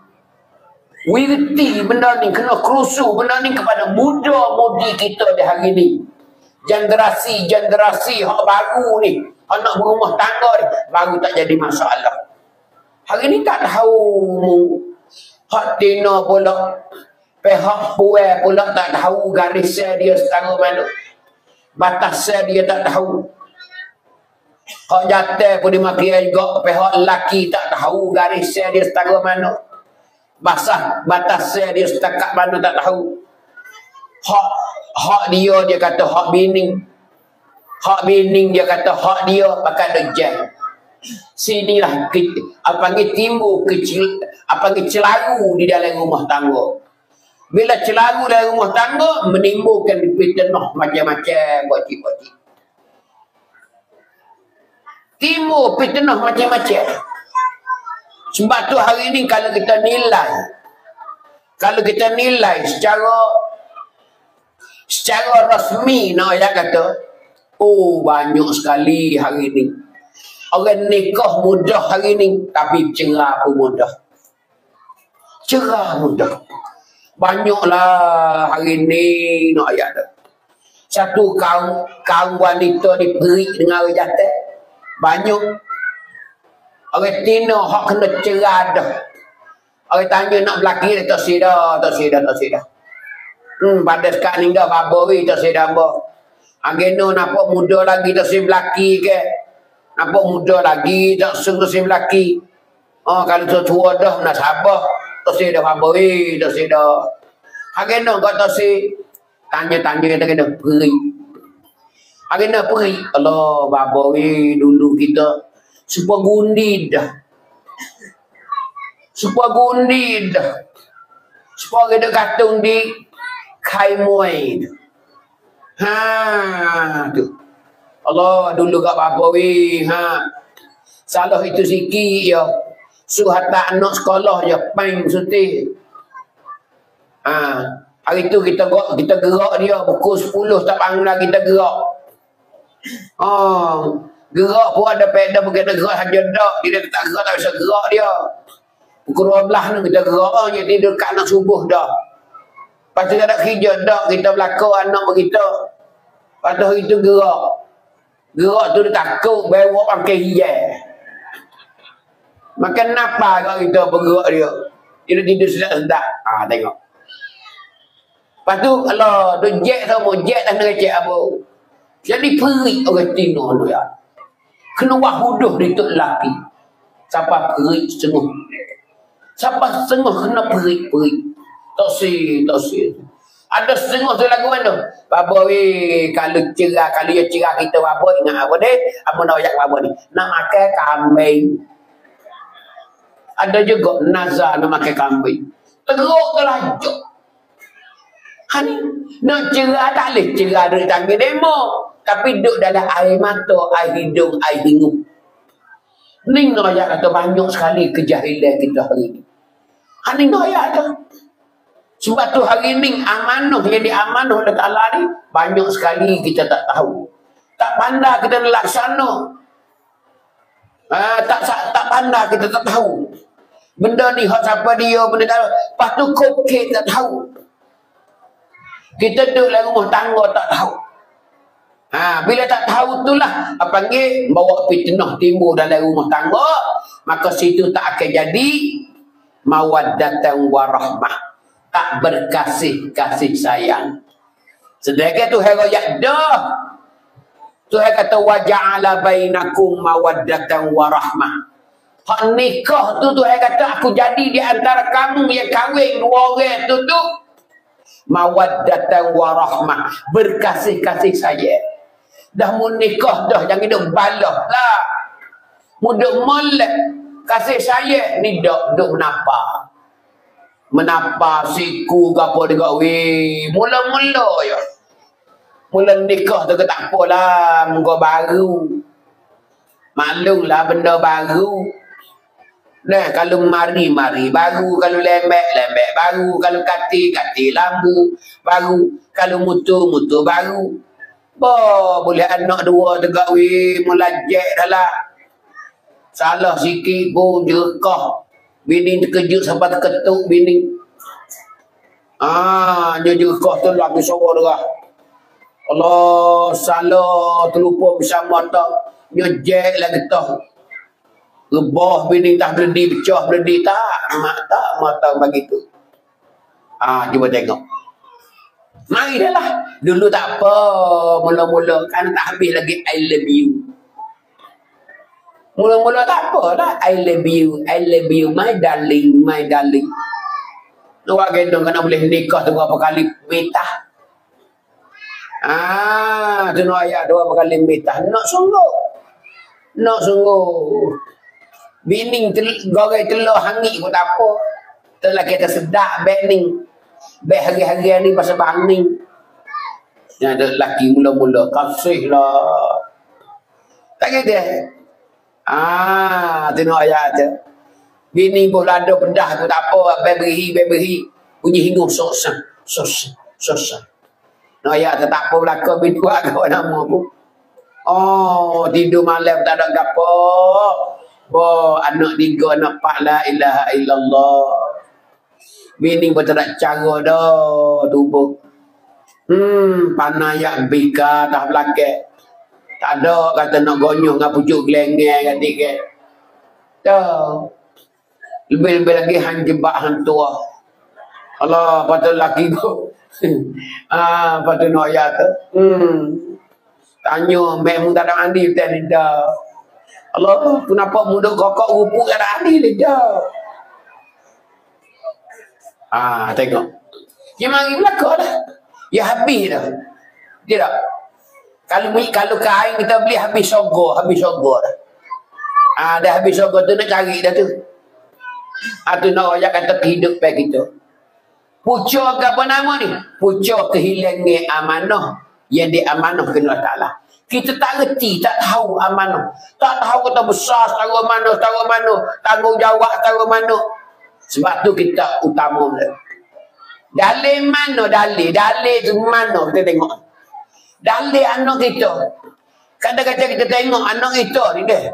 wirti benda ni. Kena kerusuh benda ni kepada muda-mudi kita di hari ni. Generasi-generasi hak baru ni. Hak nak berumah tangga ni. Baru tak jadi masalah. Hari ni tak tahu. Hak tina pula. Pihak puan pula tak tahu garis dia setara mana. Batas dia tak tahu. Hak jatuh pun dimaki juga. Pihak lelaki tak tahu garis dia setara mana. Basah batas dia setakat mana tak tahu. Hak hak dia dia kata hak bini. Hak bini dia kata hak dia pakai dejal. Sinilah ke, apa panggil timbul kecil apa panggil celaru di dalam rumah tangga. Bila celaru dalam rumah tangga menimbulkan fitnah macam-macam wajib-wajib. Timbul fitnah macam-macam. Sebab tu hari ni kalau kita nilai, kalau kita nilai secara secara rasmi nak ya kata, oh banyak sekali hari ni. Orang nikah mudah hari ni, tapi cerah pun mudah. Cerah mudah. Banyaklah hari ni nak ayat dah. Satu kaum kaum wanita ni perik dengan orang jatuh. Banyak. Orang tina hak kena cerah dah. Orang tanya nak berlaki dia tak sedar, tak sedar, tak sedar. Hmm, pada sekarang ni dah baboi tak sedar apa. Ageno nampak muda lagi tak sedar berlaki ke. Nampak muda lagi tak sedar berlaki. Oh, kalau tua dah nak sabar. Tak sedar baboi, tak sedar. Ageno kau tak sedar. Tanya-tanya kita kena peri. Ageno peri. Allah baboi dulu kita Supaya gundi dah. Supaya gundi dah. Supaya kita katung di kai muai. Ha tu. Allah dulu kat apa weh. Ha. Salah itu sikit ya. Suruh tak anak sekolah je pain sutih. Ha. Hari tu kita gerak, kita gerak dia pukul sepuluh tak bangun lagi kita gerak. Oh, gerak pun ada pedal bukan ada gerak saja dak. Dia tak gerak tak bisa gerak dia. Pukul dua belas ni kita gerak oh, dia tidur kat anak subuh dah. Lepas tu tak ada kerja dak, kita belakang anak kita. Lepas tu itu gerak. Gerak tu dia takut bawa pakai hijau. Makan apa kalau kita bergerak dia. Dia tidur sedap-sedap. Ah, tengok. Lepas tu kalau tu jet sama jet tak nak cek apa. Jadi perik orang Tino tu ya. Kena wahuduh di tok laki. Siapa perik setengah. Siapa setengah kena perik-perik. Tak si, tak si. Ada setengah tu lagu mana? Bapa weh kalau cerah, kalau dia cerah kita bapa ingat apa deh? Apa nak ajak bapa ni? Nak makan kambing. Ada juga nazar nak makan kambing. Teruk terlanjut. Hani nak cerah tak boleh cerah dari tangga demo. Tapi duduk dalam air mata, air hidung, air hingung. Ni nak ajak kata banyak sekali kejahilan kita hari ni. Hani nak ajak kata. Sebab tu hari ni amanah yang diamanah oleh Allah ni banyak sekali kita tak tahu. Tak pandai kita laksana. Ah, tak tak pandai kita tak tahu. Benda ni hak siapa dia, benda tak tahu. Lepas tu kokek tak tahu. Kita duduk dalam rumah tangga tak tahu. Ha, bila tak tahu itulah apa panggil bawa fitnah timbul dalam rumah tangga, maka situ tak akan jadi mawaddatan warahmah. Tak berkasih kasih sayang. Sedangkan Tuhan royak dah. Tuhan kata wa ja'ala bainakum mawaddatan warahmah. Hak nikah tu Tuhan kata aku jadi di antara kamu yang kahwin dua orang tu tu mawaddatan warahmah, berkasih-kasih sayang. Dah mau nikah dah jangan duk balah lah. Mudah molek kasih sayang ni dak duk menapa. Menapa siku gapo dekat we. Mula-mula ya. Mula nikah tu ke tak apalah, muka baru. Maklumlah benda baru. Nah, kalau mari-mari baru, kalau lembek-lembek baru, kalau kati-kati lambu baru, kalau mutu-mutu baru. Bah, boleh anak dua tegak weh, melajak dah lah. Salah sikit pun jerkah. Bini terkejut sampai terketuk bini. Ah, dia jerkah tu lagi suara dah. Allah, salah terlupa bersama tak. Nyejek lagi tak. Rebah bini tak berdi, pecah berdi tak. Mak tak, mata begitu. Ah, cuba tengok. Mari dah lah. Dulu tak apa. Mula-mula kan tak habis lagi I love you. Mula-mula tak apa lah. I love you. I love you. My darling. My darling. Awak gendong kena boleh nikah tu berapa kali mitah. Ah, tu nak ayat dua kali mitah. Nak sungguh. Nak sungguh. Bini goreng telur hangit pun tak apa. Telah kita sedap beg ni. Beg hari-hari ni pasal bangning. Yang ada lelaki mula-mula. Kasih lah. Tak kata. Ah, tengok ayat tu. Bini pun ada pedah pun tak apa. Beberi, beberi. Bunyi hingung sosan. Sosan. Sosan. No ayat tu tak apa belakang bini buat kau nama pun. Oh, tidur malam tak ada apa. Oh, anak tiga, anak empat la ilaha illallah. Bini pun tak ada cara dah tubuh. Hmm, panah yang bika tak belakang. Tak ada kata nak gonyong dengan pucuk gelengeng kata ke. Tak. Lebih-lebih lagi hang jebak hang tua. Allah patut laki tu. Ah, patut nak ayat tu. Hmm. Tanya memang tak ada mandi tak ada. Allah, kenapa muda kokok rupuk tak ada mandi dia? Ah, tengok. Dia mari belakang dah. Ya habis dah. Tidak. Kalau kalau kain kita beli habis sogo, habis sogo dah. Ah, dah habis syurga tu nak cari dah tu. Ah, tu nak ayat kata kehidupan kita. Pucuk apa nama ni? Pucuk kehilangan amanah yang diamanah kena Allah Ta'ala. Kita tak reti, tak tahu amanah. Tak tahu kata besar setara mana, setara mana. Tanggungjawab setara mana. Sebab tu kita utama dia. Dalil mana dalil? Dalil tu mana kita tengok. Dalil anak kita. Kadang-kadang kita tengok anak kita ni dia.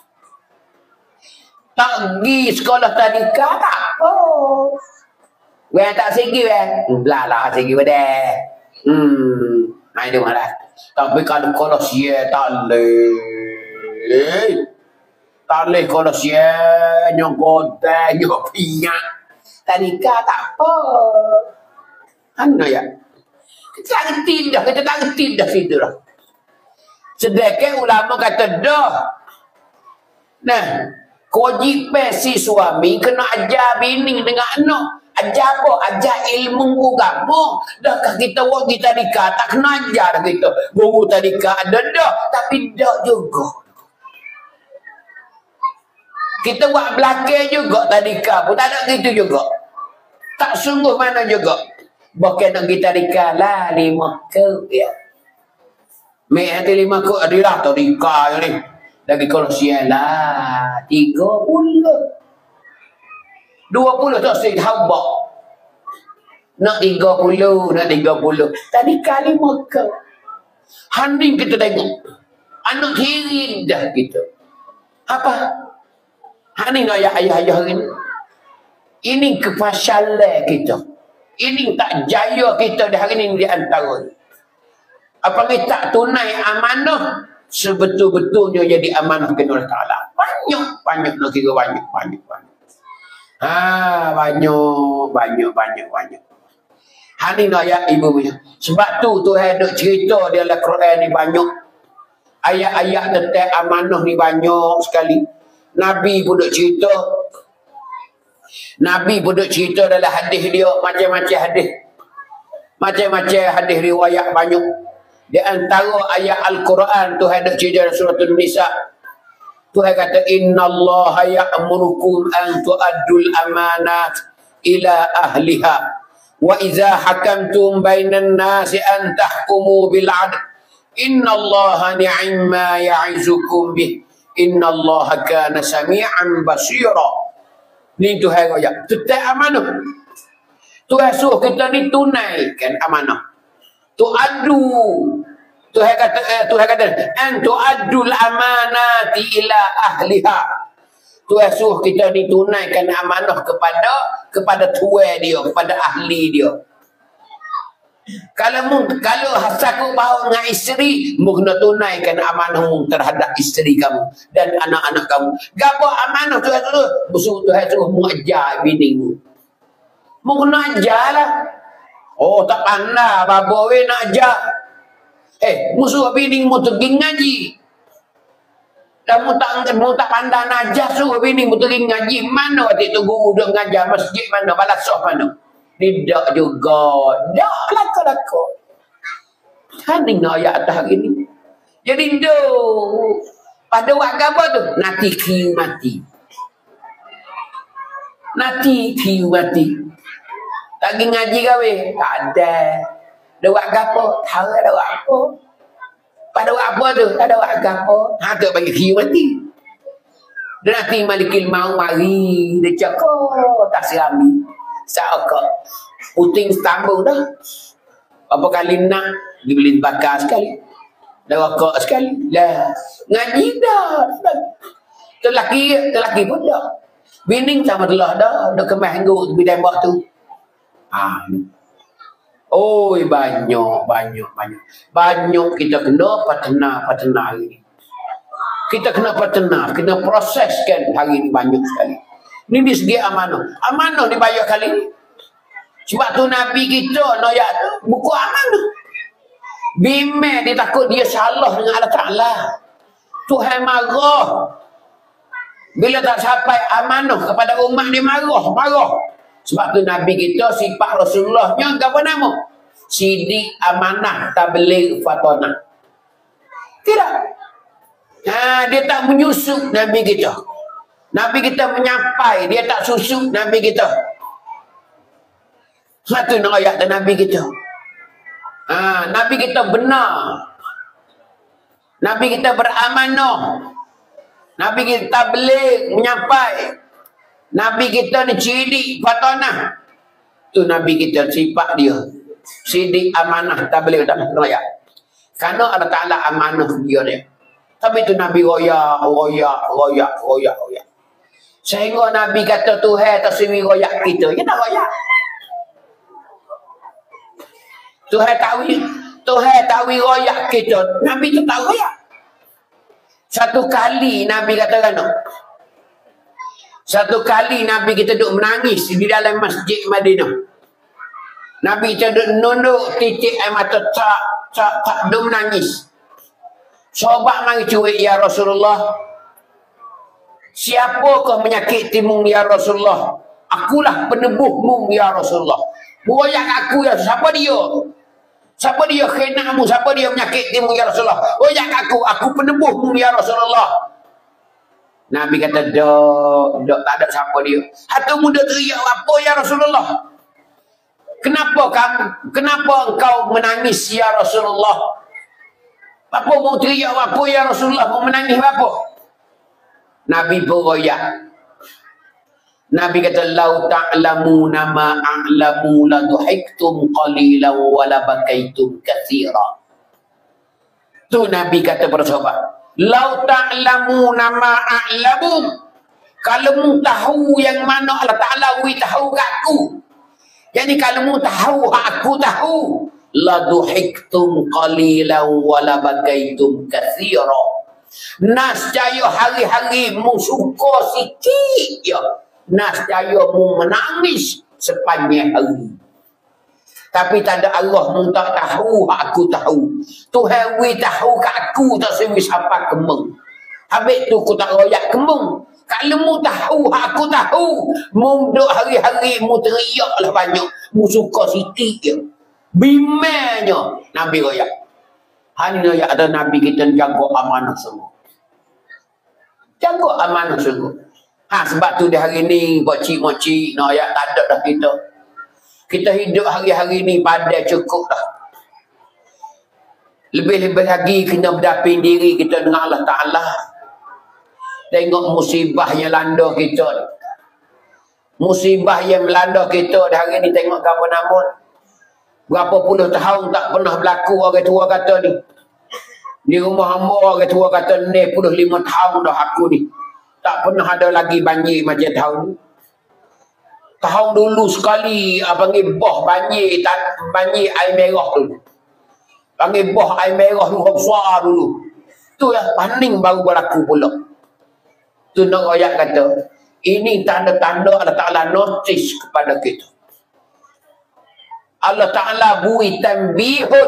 Tak pergi sekolah tadika tak apa. Weh tak segi weh. Belah lah segi pada. Hmm. Main dia marah. Tapi kalau kalau sia tak leh. Tak leh kalau sia nyok kotak, nyok pinyak. Tadika tak apa. Ana ya. Kita tak ngerti dah, kita tak ngerti dah situ dah. Sedangkan ulama kata dah. Nah, kewajipan si suami kena ajar bini dengan anak. Ajar apa? Ajar ilmu agama. Dahkah kita buat kita tadika tak kena ajar dah kita. Guru tadika ada dah, tapi dah juga. Kita buat belakang juga tadika pun tak ada gitu juga. Tak sungguh mana juga. Bukan nak kita tadika lah lima ke ya. Mek hati lima ke adilah tadika ni. Lagi kalau sialah tiga puluh. Dua puluh tak sih habak. Nak tiga puluh, nak tiga puluh. Tadi kali muka. Handing kita tengok. Anak kiri dah kita. Apa? Handing ayah-ayah hari ini. Ini kepasalan kita. Ini tak jaya kita di hari ini di antara. Apabila tak tunai amanah, sebetul-betulnya jadi amanah kena Allah Ta'ala. Banyak, banyak nak kira banyak, banyak, banyak. Ah, banyak, banyak, banyak, banyak. Hani nak ayat ibu punya. Sebab tu Tuhan duk cerita di dalam Quran ni banyak. Ayat-ayat tentang amanah ni banyak sekali. Nabi pun duk cerita. Nabi pun duk cerita dalam hadis dia. Macam-macam hadis. Macam-macam hadis riwayat banyak. Di antara ayat Al-Quran Tuhan duk cerita dalam surah An-Nisa. Tuhan kata innallaha ya'murukum an tu'addul amanat ila ahliha wa idza hakamtum bainan nasi an tahkumu bil 'adl innallaha ni'ma ya'izukum bih innallaha kana sami'an basira. Ni Tuhan ayat tentang amanah. Tuhan suruh kita ni tunaikan amanah. Tu'addu Tuhan kata, eh, Tuhan kata, antu adul amanati ila ahliha. Tuhan suruh kita ditunaikan amanah kepada kepada tuan dia, kepada ahli dia. Kalau mu, kalau hasaku bau dengan isteri, mu kena tunaikan amanahmu terhadap isteri kamu dan anak-anak kamu. Gapo amanah Tuhan suruh? Musuh Tuhan suruh mu ajar binimu. Mu kena ajarlah. Oh tak pandai, babo we nak ajar. Eh, musuh bini mu pergi ngaji. Dan mu tak, mu tak pandai najah suruh bini mu pergi ngaji. Mana waktu tu guru dah ngajar masjid mana, balasah mana. Tidak juga. Tak laka-laka. Kan dengar ayat atas hari ni. Jadi tu, pada waktu apa tu? Nanti kiu mati. Nanti kiu mati. Tak pergi ngaji kau tak ada. Ada buat apa? Tahu ada buat apa? Pada buat apa tu? Tak ada buat apa? Ha, tu bagi kiu mati. Dia nanti malikil mau mari. Dia cakap, tak serami. Sakak. Puting setambung dah. Apa kali nak, dibeli bakar sekali. Dah rokok sekali. Lah. Ngaji dah. Telaki, telaki pun dah. Bining sama telah dah. Dah kemah hingga di tembak tu. Ah. Oh banyak, banyak, banyak. Banyak kita kena patena, patena hari ini. Kita kena patena, kena proseskan hari ini banyak sekali. Ini di segi amanah. Amanah dibayar kali ini. Sebab tu Nabi kita nak ya buku amanah. Bime dia takut dia salah dengan Allah Ta'ala. Tuhan marah. Bila tak sampai amanah kepada umat dia marah, marah. Sebab tu Nabi kita sifat Rasulullahnya apa nama? Sidik, amanah, tabligh, fatona. Tidak. Ha, dia tak menyusup Nabi kita. Nabi kita menyapai, dia tak susuk Nabi kita. Satu nak ayat dan Nabi kita. Ha, Nabi kita benar. Nabi kita beramanah. Nabi kita tabligh menyapai. Nabi kita ni cidik fatanah. Tu Nabi kita sifat dia. Sidik amanah tabligh dalam ayat. Karena Allah Ta'ala amanah dia dia. Tapi tu Nabi royak, royak, royak, royak, royak. Sehingga Nabi kata Tuhan tersebut royak kita. Dia tak royak. Tuhan tahu, Tuhan tahu royak kita. Nabi tu tak royak. Satu kali Nabi kata kan. Satu kali Nabi kita duduk menangis di dalam masjid Madinah. Nabi kita duduk nunduk titik air mata tak, tak, tak duduk menangis. Sahabat mari cuik, ya Rasulullah. Siapakah menyakitimu ya Rasulullah? Akulah penebuhmu ya Rasulullah. Royak aku ya, siapa dia? Siapa dia khenamu? Siapa dia menyakitimu ya Rasulullah? Royak aku, aku penebuhmu ya Rasulullah. Nabi kata, dok, dok, tak ada siapa dia. Hatu muda teriak, apa ya Rasulullah? Kenapa kamu, kenapa engkau menangis ya Rasulullah? Apa mau teriak apa ya Rasulullah? Mau menangis apa? Nabi beroyak. Nabi kata, lau ta'lamuna ma a'lamu la duhiktum qalilan wa la bakaitum katsira. Tu Nabi kata pada sahabat, lau ta'lamuna ma a'lamu, kalau mu tahu yang mana Allah Ta'ala wi tahu kat aku. Jadi kalau mu tahu aku tahu, la duhiktum qalilan wa la bakaitum katsira. Nascaya hari-hari mu suka sikit je. Nascaya mu menangis sepanjang hari. Tapi tak ada Allah mu tak tahu, aku tahu. Tuhan wi tahu kat aku tak sewi siapa kemeng. Habis tu aku tak royak kemeng. Kalau mu tahu, aku tahu. Mu duduk hari-hari mu teriak lah banyak. Mu suka sikit je. Bimanya Nabi royak. Hanya yang ada Nabi kita jaga amanah semua. Jaga amanah semua. Ha, sebab tu di hari ni bocik-bocik no ayat tak ada dah kita. Kita hidup hari-hari ni pada cukup dah. Lebih-lebih lagi kena berdapin diri kita dengan Allah Ta'ala. Tengok musibah yang landa kita ni. Musibah yang melanda kita di hari ni tengok apa namun. Berapa puluh tahun tak pernah berlaku orang tua kata ni. Di rumah hamba orang tua kata ni puluh lima tahun dah aku ni. Tak pernah ada lagi banjir macam tahun ni. Tahun dulu sekali panggil boh banjir, banjir air merah tu. Panggil boh air merah tu besar dulu. Tu yang paning baru berlaku pula. Tu nak ayat kata, ini tanda-tanda Allah Ta'ala notis kepada kita. Allah Ta'ala bui tanbihun,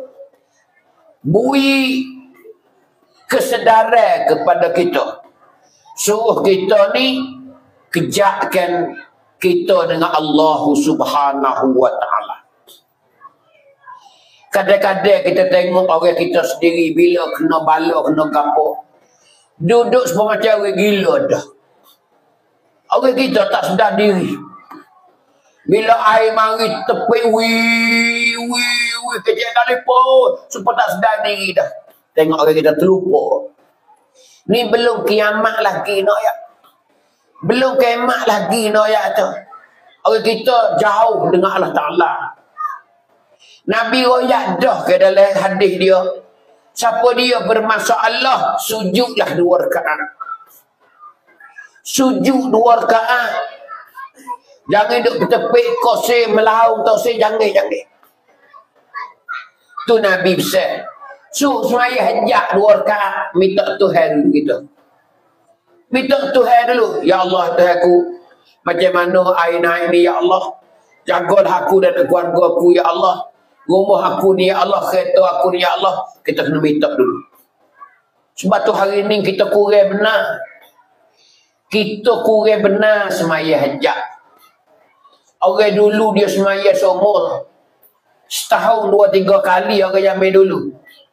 bui kesedaran kepada kita. Suruh kita ni kejakkan kita dengan Allah Subhanahu wa Ta'ala. Kadang-kadang kita tengok orang kita sendiri bila kena bala, kena gapo, duduk semua macam orang gila dah. Orang kita tak sedar diri. Bila air mari tepik, wih, wih, wih, kejap telefon, supaya tak sedar diri dah. Tengok orang kita terlupa. Ni belum kiamat lagi, nak ya. Belum kiamat lagi, nak ya tu. Orang kita jauh dengan Allah Ta'ala. Nabi royak dah ke dalam hadis dia. Siapa dia bermasalah, sujudlah dua rakaat. Sujud dua rakaat. Jangan duduk bertepik kosir melaung tosir, jangan jangan. Tu Nabi besar. Su semaya hajat dua rakaat minta Tuhan kita. Minta Tuhan dulu, ya Allah Tuhanku, macam mana air naik ni ya Allah. Jagalah aku dan keluarga aku ya Allah. Rumah aku ni ya Allah, kereta aku ni ya Allah. Kita kena minta dulu. Sebab tu hari ni kita kurang benar. Kita kurang benar semaya hajat. Orang dulu dia semaya seumur setahun dua tiga kali orang yang main dulu.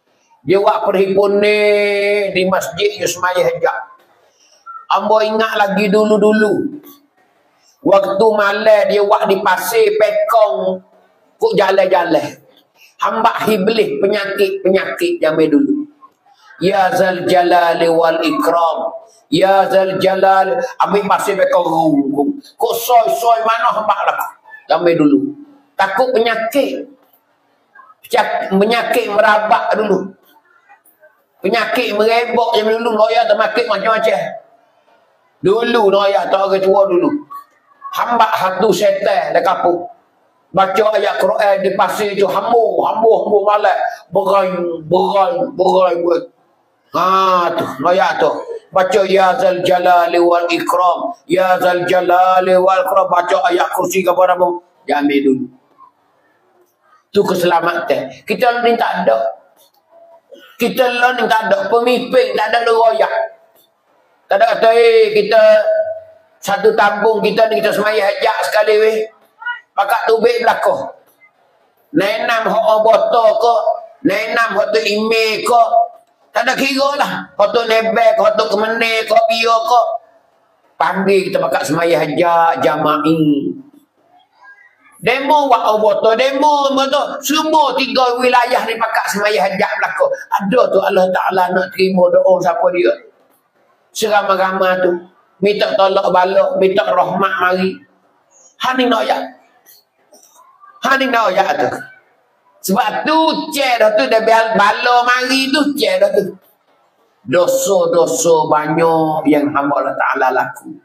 Dia buat perhimpunan di masjid Yusmaya Hajak. Ambo ingat lagi dulu-dulu. Waktu malam dia buat di pasir pekong. Kuk jalan-jalan. Hamba iblis penyakit-penyakit zaman dulu. Ya Zal Jalali wal Ikram. Ya Zal Jalal. Ambil pasir pekong. Kuk soy-soy mana hamba laku. Zaman dulu. Takut penyakit. Penyakit merabak dulu. Penyakit merebak yang dulu. Noya termakit macam-macam. Dulu noya tak orang tua dulu. Hamba satu setan dah kapuk. Baca ayat Quran di pasir tu. Hambu, hambu, hambu malam. Berai, berai, berai. Ha tu, noya tu. Baca Ya Zal Jalali wal Ikram. Ya Zal Jalali wal Ikram. Baca ayat kursi kepada mu. Jambil dulu. Tu keselamatan. Kita ni tak ada. Kita lah ni tak ada. Pemimpin tak ada leroyak. Tak ada kata, eh, kita satu tabung kita ni kita semaya hajak sekali weh. Pakak tubik belakang. Nenam hok botol ke. Nenam hok tu email ke. Tak ada kira lah. Hok tu nebek, hok tu kemene, hok biar ke. Panggil kita pakak semaya hajak jama'i. Demo buat botol, demo betul. Semua tiga wilayah ni pakak semaya hajak belakang. Ada tu Allah Ta'ala nak terima doa siapa dia. Seramai-ramai tu. Minta tolak balak, minta rahmat mari. Hani nak ayat. Hani nak ayat tu. Sebab tu cek dah tu, dah balak mari tu, cek dah tu. Dosa-dosa banyak yang hamba Allah Ta'ala laku.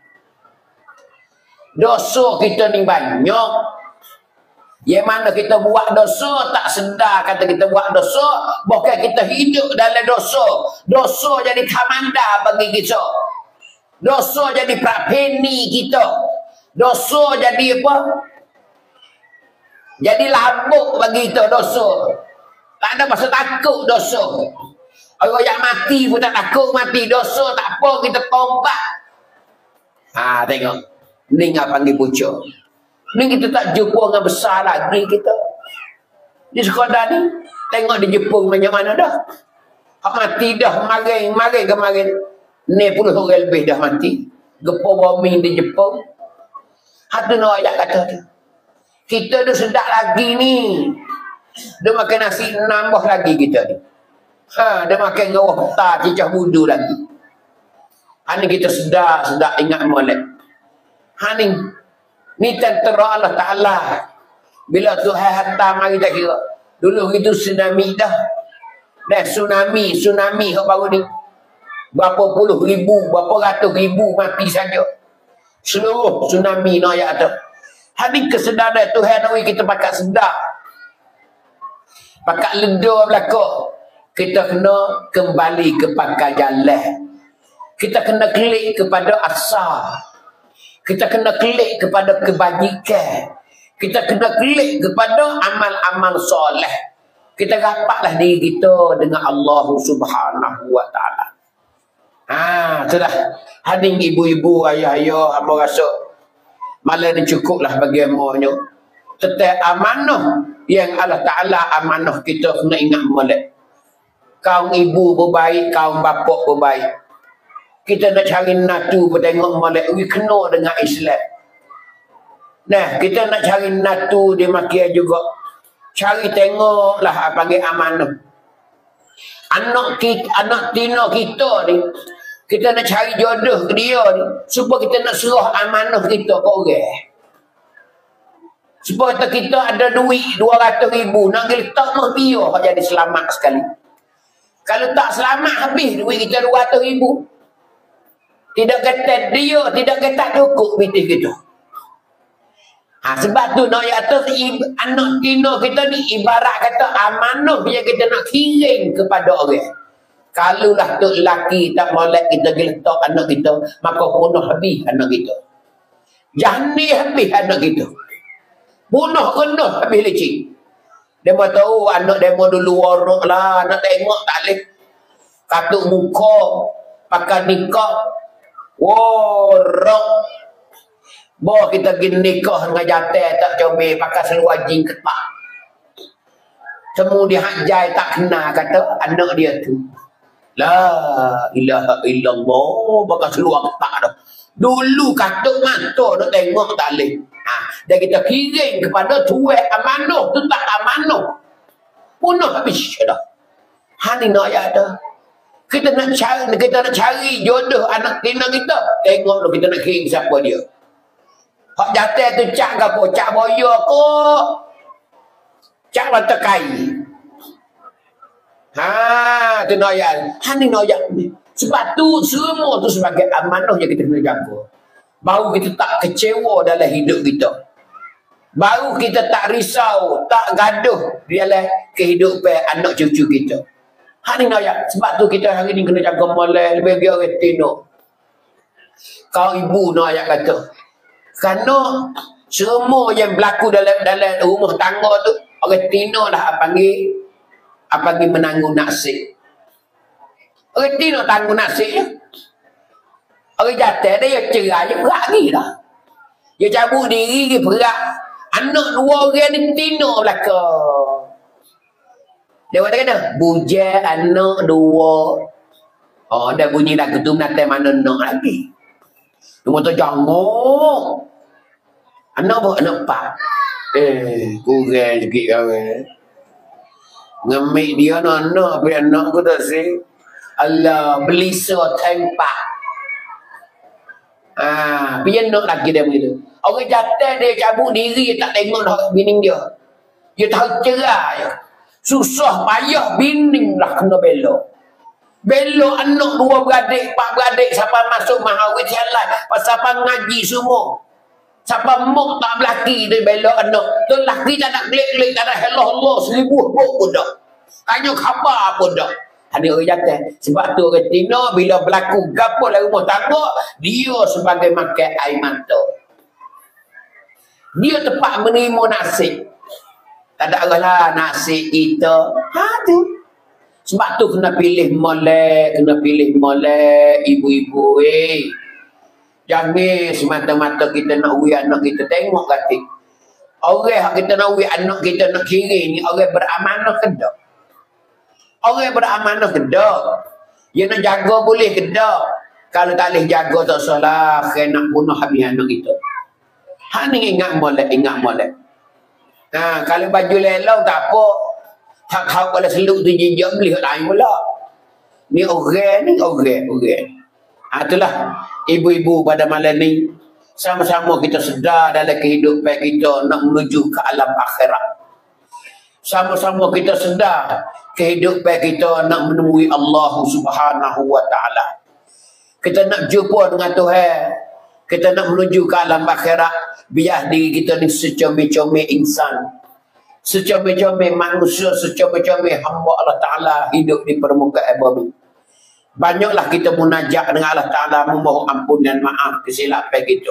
Dosa kita ni banyak. Yang mana kita buat dosa, tak sedar kata kita buat dosa, bukan kita hidup dalam dosa. Dosa jadi kamanda bagi kita. Dosa jadi prapeni kita. Dosa jadi apa? Jadi labuk bagi kita dosa. Tak ada masa takut dosa. Orang yang mati pun tak takut mati. Dosa tak apa, kita tobat. Ha, tengok. Ni ngah panggil pucuk. Ni kita tak jumpa dengan besar lagi kita. Di sekolah ni, tengok di Jepun macam mana dah. Hak mati dah, maring, maring kemarin. Ni puluh orang lebih dah mati. Gempa bumi di Jepun. Hak tu nak ayat kata tu. Kita tu sedap lagi ni. Dia makan nasi nambah lagi kita ni. Ha, dia makan ngawah peta, cicah budu lagi. Ha ni kita sedap, sedap ingat molek. Ha ni. Ni tentera Allah Ta'ala. Bila Tuhan hantar mari tak kira. Dulu itu tsunami dah. Dah tsunami, tsunami yang baru ni. Berapa puluh ribu, berapa ratus ribu mati saja. Seluruh tsunami no ayat tu. Hadis kesedaran Tuhan ni kita pakai sedar. Pakai ledar belakang. Kita kena kembali kepada jalan. Kita kena klik kepada asal. Kita kena klik kepada kebajikan. Kita kena klik kepada amal-amal soleh. Kita rapatlah diri kita dengan Allah Subhanahu Wa Ta'ala. Ah, sudah. Hadir ibu-ibu, ayah-ayah, apa rasa malam ni cukuplah bagi amalnya. Tetap amanah yang Allah Ta'ala amanah kita kena ingat molek. Kaum ibu berbaik, kaum bapak berbaik. Kita nak cari natu bertengok molek, we kena dengan Islam. Nah, kita nak cari natu dia makia juga. Cari tengoklah apa panggil amanah. Anak kita, anak tino kita ni, kita nak cari jodoh ke dia ni, supaya kita nak serah amanah kita ke orang. Supaya kita ada duit dua ratus ribu, nak letak mah biar jadi selamat sekali. Kalau tak selamat habis duit kita dua ratus ribu. Tidak kata dia, tidak kata cukup bitih gitu. Ha, sebab tu nak atas anak tino kita ni ibarat kata amanah yang kita nak kirim kepada orang. Kalau lah tu lelaki tak molek kita letak anak kita, maka bunuh habis anak kita. Jani habis anak kita. Bunuh kena habis leceh. Dia mau tahu anak dia mau dulu warok lah, nak tengok tak boleh. Katuk muka, pakai nikah. Warok. Bawa kita pergi nikah dengan jantai tak comel pakai seluar jin ketak. Temu dia hajai tak kenal kata anak dia tu. La ilaha illallah. Bakal seluar tak dah. Dulu katuk mata nak tengok tak boleh. Ha, dan kita kirim kepada tuan amanah tu tak amanah. Punah habis dah. Ha ni nak ayat dah. Kita nak cari, kita nak cari jodoh anak tina kita. Tengok dulu kita nak kirim siapa dia. Hak jatuh tu cak ke apa? Cak boya ke? Cak mata kain. Ha, tu nak ayat. Ha ni nak ayat ni. Sebab tu semua tu sebagai amanah yang kita kena jaga. Baru kita tak kecewa dalam hidup kita. Baru kita tak risau, tak gaduh dalam kehidupan anak cucu kita. Ha ni nak ayat. Sebab tu kita hari ni kena jaga molek lebih dia orang tino. Kau ibu nak ayat kata. Kerana semua yang berlaku dalam dalam rumah tangga tu orang tino dah panggil apa panggil menanggung nasib. Orang tino tanggung nasib je. Orang jatuh dia cerai je berat lagi dah. Dia cabut diri dia berat. Anak dua orang ni tino belakang. Dia kata kena bujang anak dua. Oh dah bunyi lagu tu menatang mana nak lagi. Cuma tu jangok. Anak pun anak empat. Eh kurang sikit kawan. Ngemik dia nak anak tapi anak aku tak sih. Allah beli so tempat. Ah, biar nak lagi dia begitu. Orang jatuh dia cabut diri tak tengok dah bini dia. Dia tahu cerai. Susah payah bini lah kena bela. Bela anak dua beradik, empat beradik siapa masuk mahawit jalan, siapa ngaji semua. Siapa mok tak belaki dia bela anak. Tu laki tak nak klik-klik tak nak hello Allah seribu pun dah. Tanya khabar pun dah. Ada orang jatuh. Sebab tu orang Tino bila berlaku gapo dalam rumah tangga, dia sebagai makan air mata. Dia tepat menerima nasib. Tak ada lah nasib kita. Ha tu. Sebab tu kena pilih molek, kena pilih molek ibu-ibu eh. Jangan semata-mata kita nak uwi anak kita tengok kata. Orang kita nak uwi anak kita nak kira ni orang beramanah ke tak? Orang beramanah ke tak? Dia nak jaga boleh ke tak? Kalau tak boleh jaga tak salah, kena nak bunuh habis anak kita. Ha ni ingat molek, ingat molek. Ha, kalau baju lelau tak apa. Tak tahu kalau seluk tu jejak beli kat lain pula. Ni orang ni orang, orang. Ha, itulah ibu-ibu pada malam ni. Sama-sama kita sedar dalam kehidupan kita nak menuju ke alam akhirat. Sama-sama kita sedar kehidupan kita nak menemui Allah Subhanahu wa taala. Kita nak jumpa dengan Tuhan. Kita nak menuju ke alam akhirat. Biar diri kita ni secomel-comel insan. Secomel-comel manusia, secomel-comel hamba Allah Ta'ala hidup di permukaan bumi. Banyaklah kita munajat dengan Allah Ta'ala memohon ampun dan maaf kesilapan kita.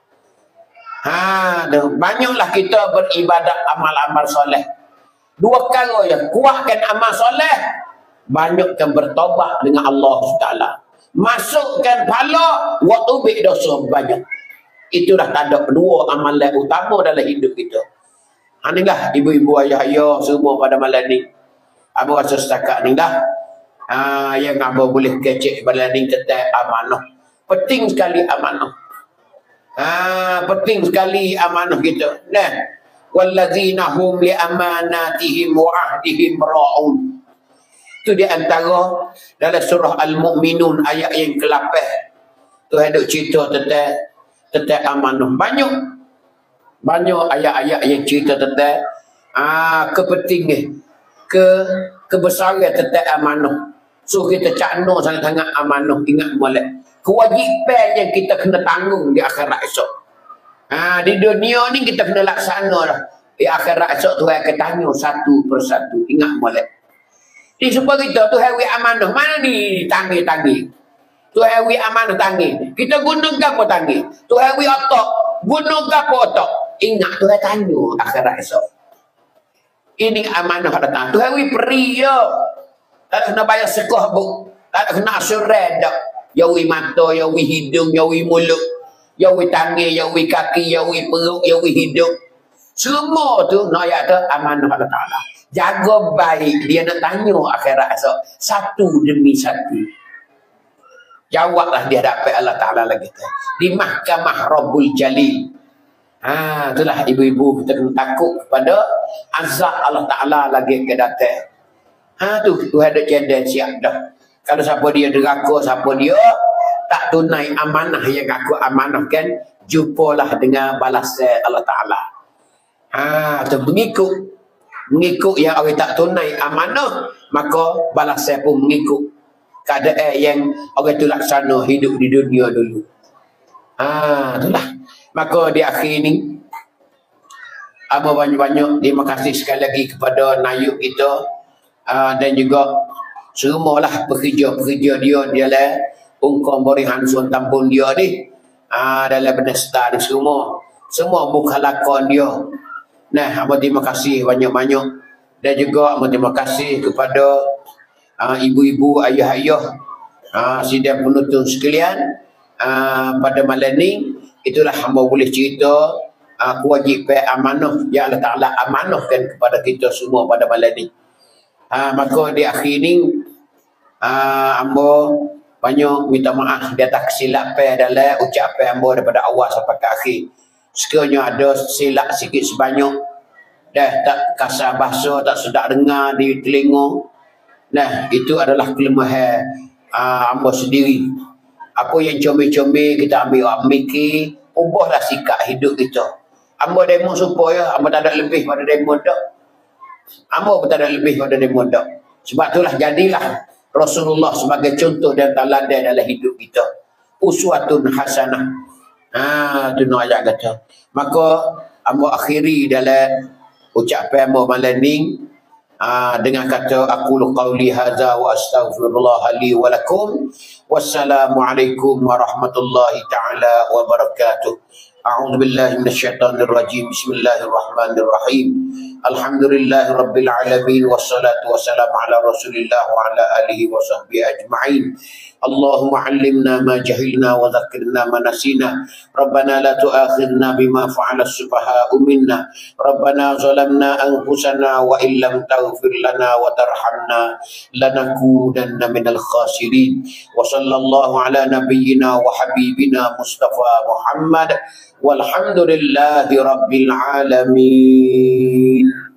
Ha, banyaklah kita beribadat amal-amal soleh. Dua perkara ya, kuatkan amal soleh, banyakkan bertobat dengan Allah Ta'ala. Masukkan pahala, waktu ubik dosa banyak. Itulah tanda kedua amalan utama dalam hidup kita. Inilah ibu-ibu, ayah-ayah semua pada malam ni. Abang rasa setakat ni dah. Ha, yang abang boleh kecek malam ni tentang amanah. Penting sekali amanah. Ha, penting sekali amanah kita. Nah, wallazina hum li amanatihim wa ahdihim ra'un. Itu di antara dalam surah Al-Mu'minun ayat yang ke lapan. Tu ada cerita tentang tentang amanah. Banyak banyak ayat-ayat yang cerita tentang ah kepentingan ke kebesaran tentang amanah. So kita cakna sangat-sangat amanah, ingat molek. Kewajipan yang kita kena tanggung di akhirat esok. Ah di dunia ni kita kena laksana dah. Di akhirat esok Tuhan akan tanya satu persatu. Ingat molek. Di supaya kita Tuhan wi amanah mana ni tangi-tangi. Tuhan wi amanah tangi. Kita guna gapo tangi? Tuhan wi otak, guna gapo otak? Ingat Tuhan tanya akhirat esok. Ini amanah datang. Tuhan wi peri yo. Tak kena bayar sekoh bu. Tak kena asuran dak. Ya wi mata, ya wi hidung, ya wi mulut, ya wi tangan, ya wi kaki, ya wi perut, ya wi hidup. Semua tu nak ayat tu amanah Allah Taala. Jaga baik, dia nak tanya akhirat esok. Satu demi satu. Jawablah dia dapat Allah Ta'ala lagi. Di mahkamah Rabbul Jalil. Ha, itulah ibu-ibu kita kena takut kepada azab Allah Ta'ala lagi ke datang. Ha, tu Tuhan ada cedek siap dah. Kalau siapa dia deraka, siapa dia tak tunai amanah yang aku amanahkan, jumpalah dengan balasan Allah Ta'ala. Ha, tu mengikut. Mengikut yang orang tak tunai amanah, maka balasan pun mengikut keadaan yang orang tu laksana hidup di dunia dulu. Ha, itulah. Maka di akhir ni, apa banyak-banyak terima kasih sekali lagi kepada Nayuk kita, uh, dan juga semualah pekerja-pekerja dia dalam ungkong borihan Sun Tampun dia ni, uh, dalam berdesta ni semua. Semua bukan lakon dia. Nah, apa terima kasih banyak-banyak. Dan juga apa terima kasih kepada uh, ibu-ibu, ayah-ayah, uh, sidang penonton sekalian, uh, pada malam ni. Itulah hamba boleh cerita uh, kewajipan amanah yang Allah Ta'ala amanahkan kepada kita semua pada malam ni. Uh, maka di akhir ni uh, hamba banyak minta maaf di atas kesilapan dalam ucapan hamba daripada awal sampai ke akhir. Sekiranya ada silap sikit sebanyak, dah tak kasar bahasa, tak sedap dengar di telinga, nah itu adalah kelemahan uh, hamba sendiri. Apa yang comel-comel kita ambil orang mikir, ubahlah sikap hidup kita. Amba demo supaya amba tak ada lebih pada demo dak. Amba pun tak ada lebih pada demo dak. Sebab itulah jadilah Rasulullah sebagai contoh dan teladan dalam hidup kita. Uswatun hasanah. Ha, tu nak ayat kata. Maka amba akhiri dalam ucapan amba malam ni, Ah, dengan kata aqulu qawli hadza wa astaghfirullah li wa lakum. Wassalamualaikum warahmatullahi taala wabarakatuh. A'udzu billahi minasyaitonir rajim. Bismillahirrahmanirrahim. Alhamdulillahi rabbil alamin wassalatu wassalamu ala Rasulillah wa ala alihi wa sahbihi ajma'in. Allahumma 'allimna ma jahilna wa dzakkirna ma nasina. Rabbana la tu'akhidhna bima fa'ala as-sufaha'u minna. Rabbana zalamna anfusana wa illam taghfir lana wa tarhamna lanakunanna minal khasirin. Wa sallallahu ala nabiyyina wa habibina Mustafa Muhammad walhamdulillahi rabbil alamin.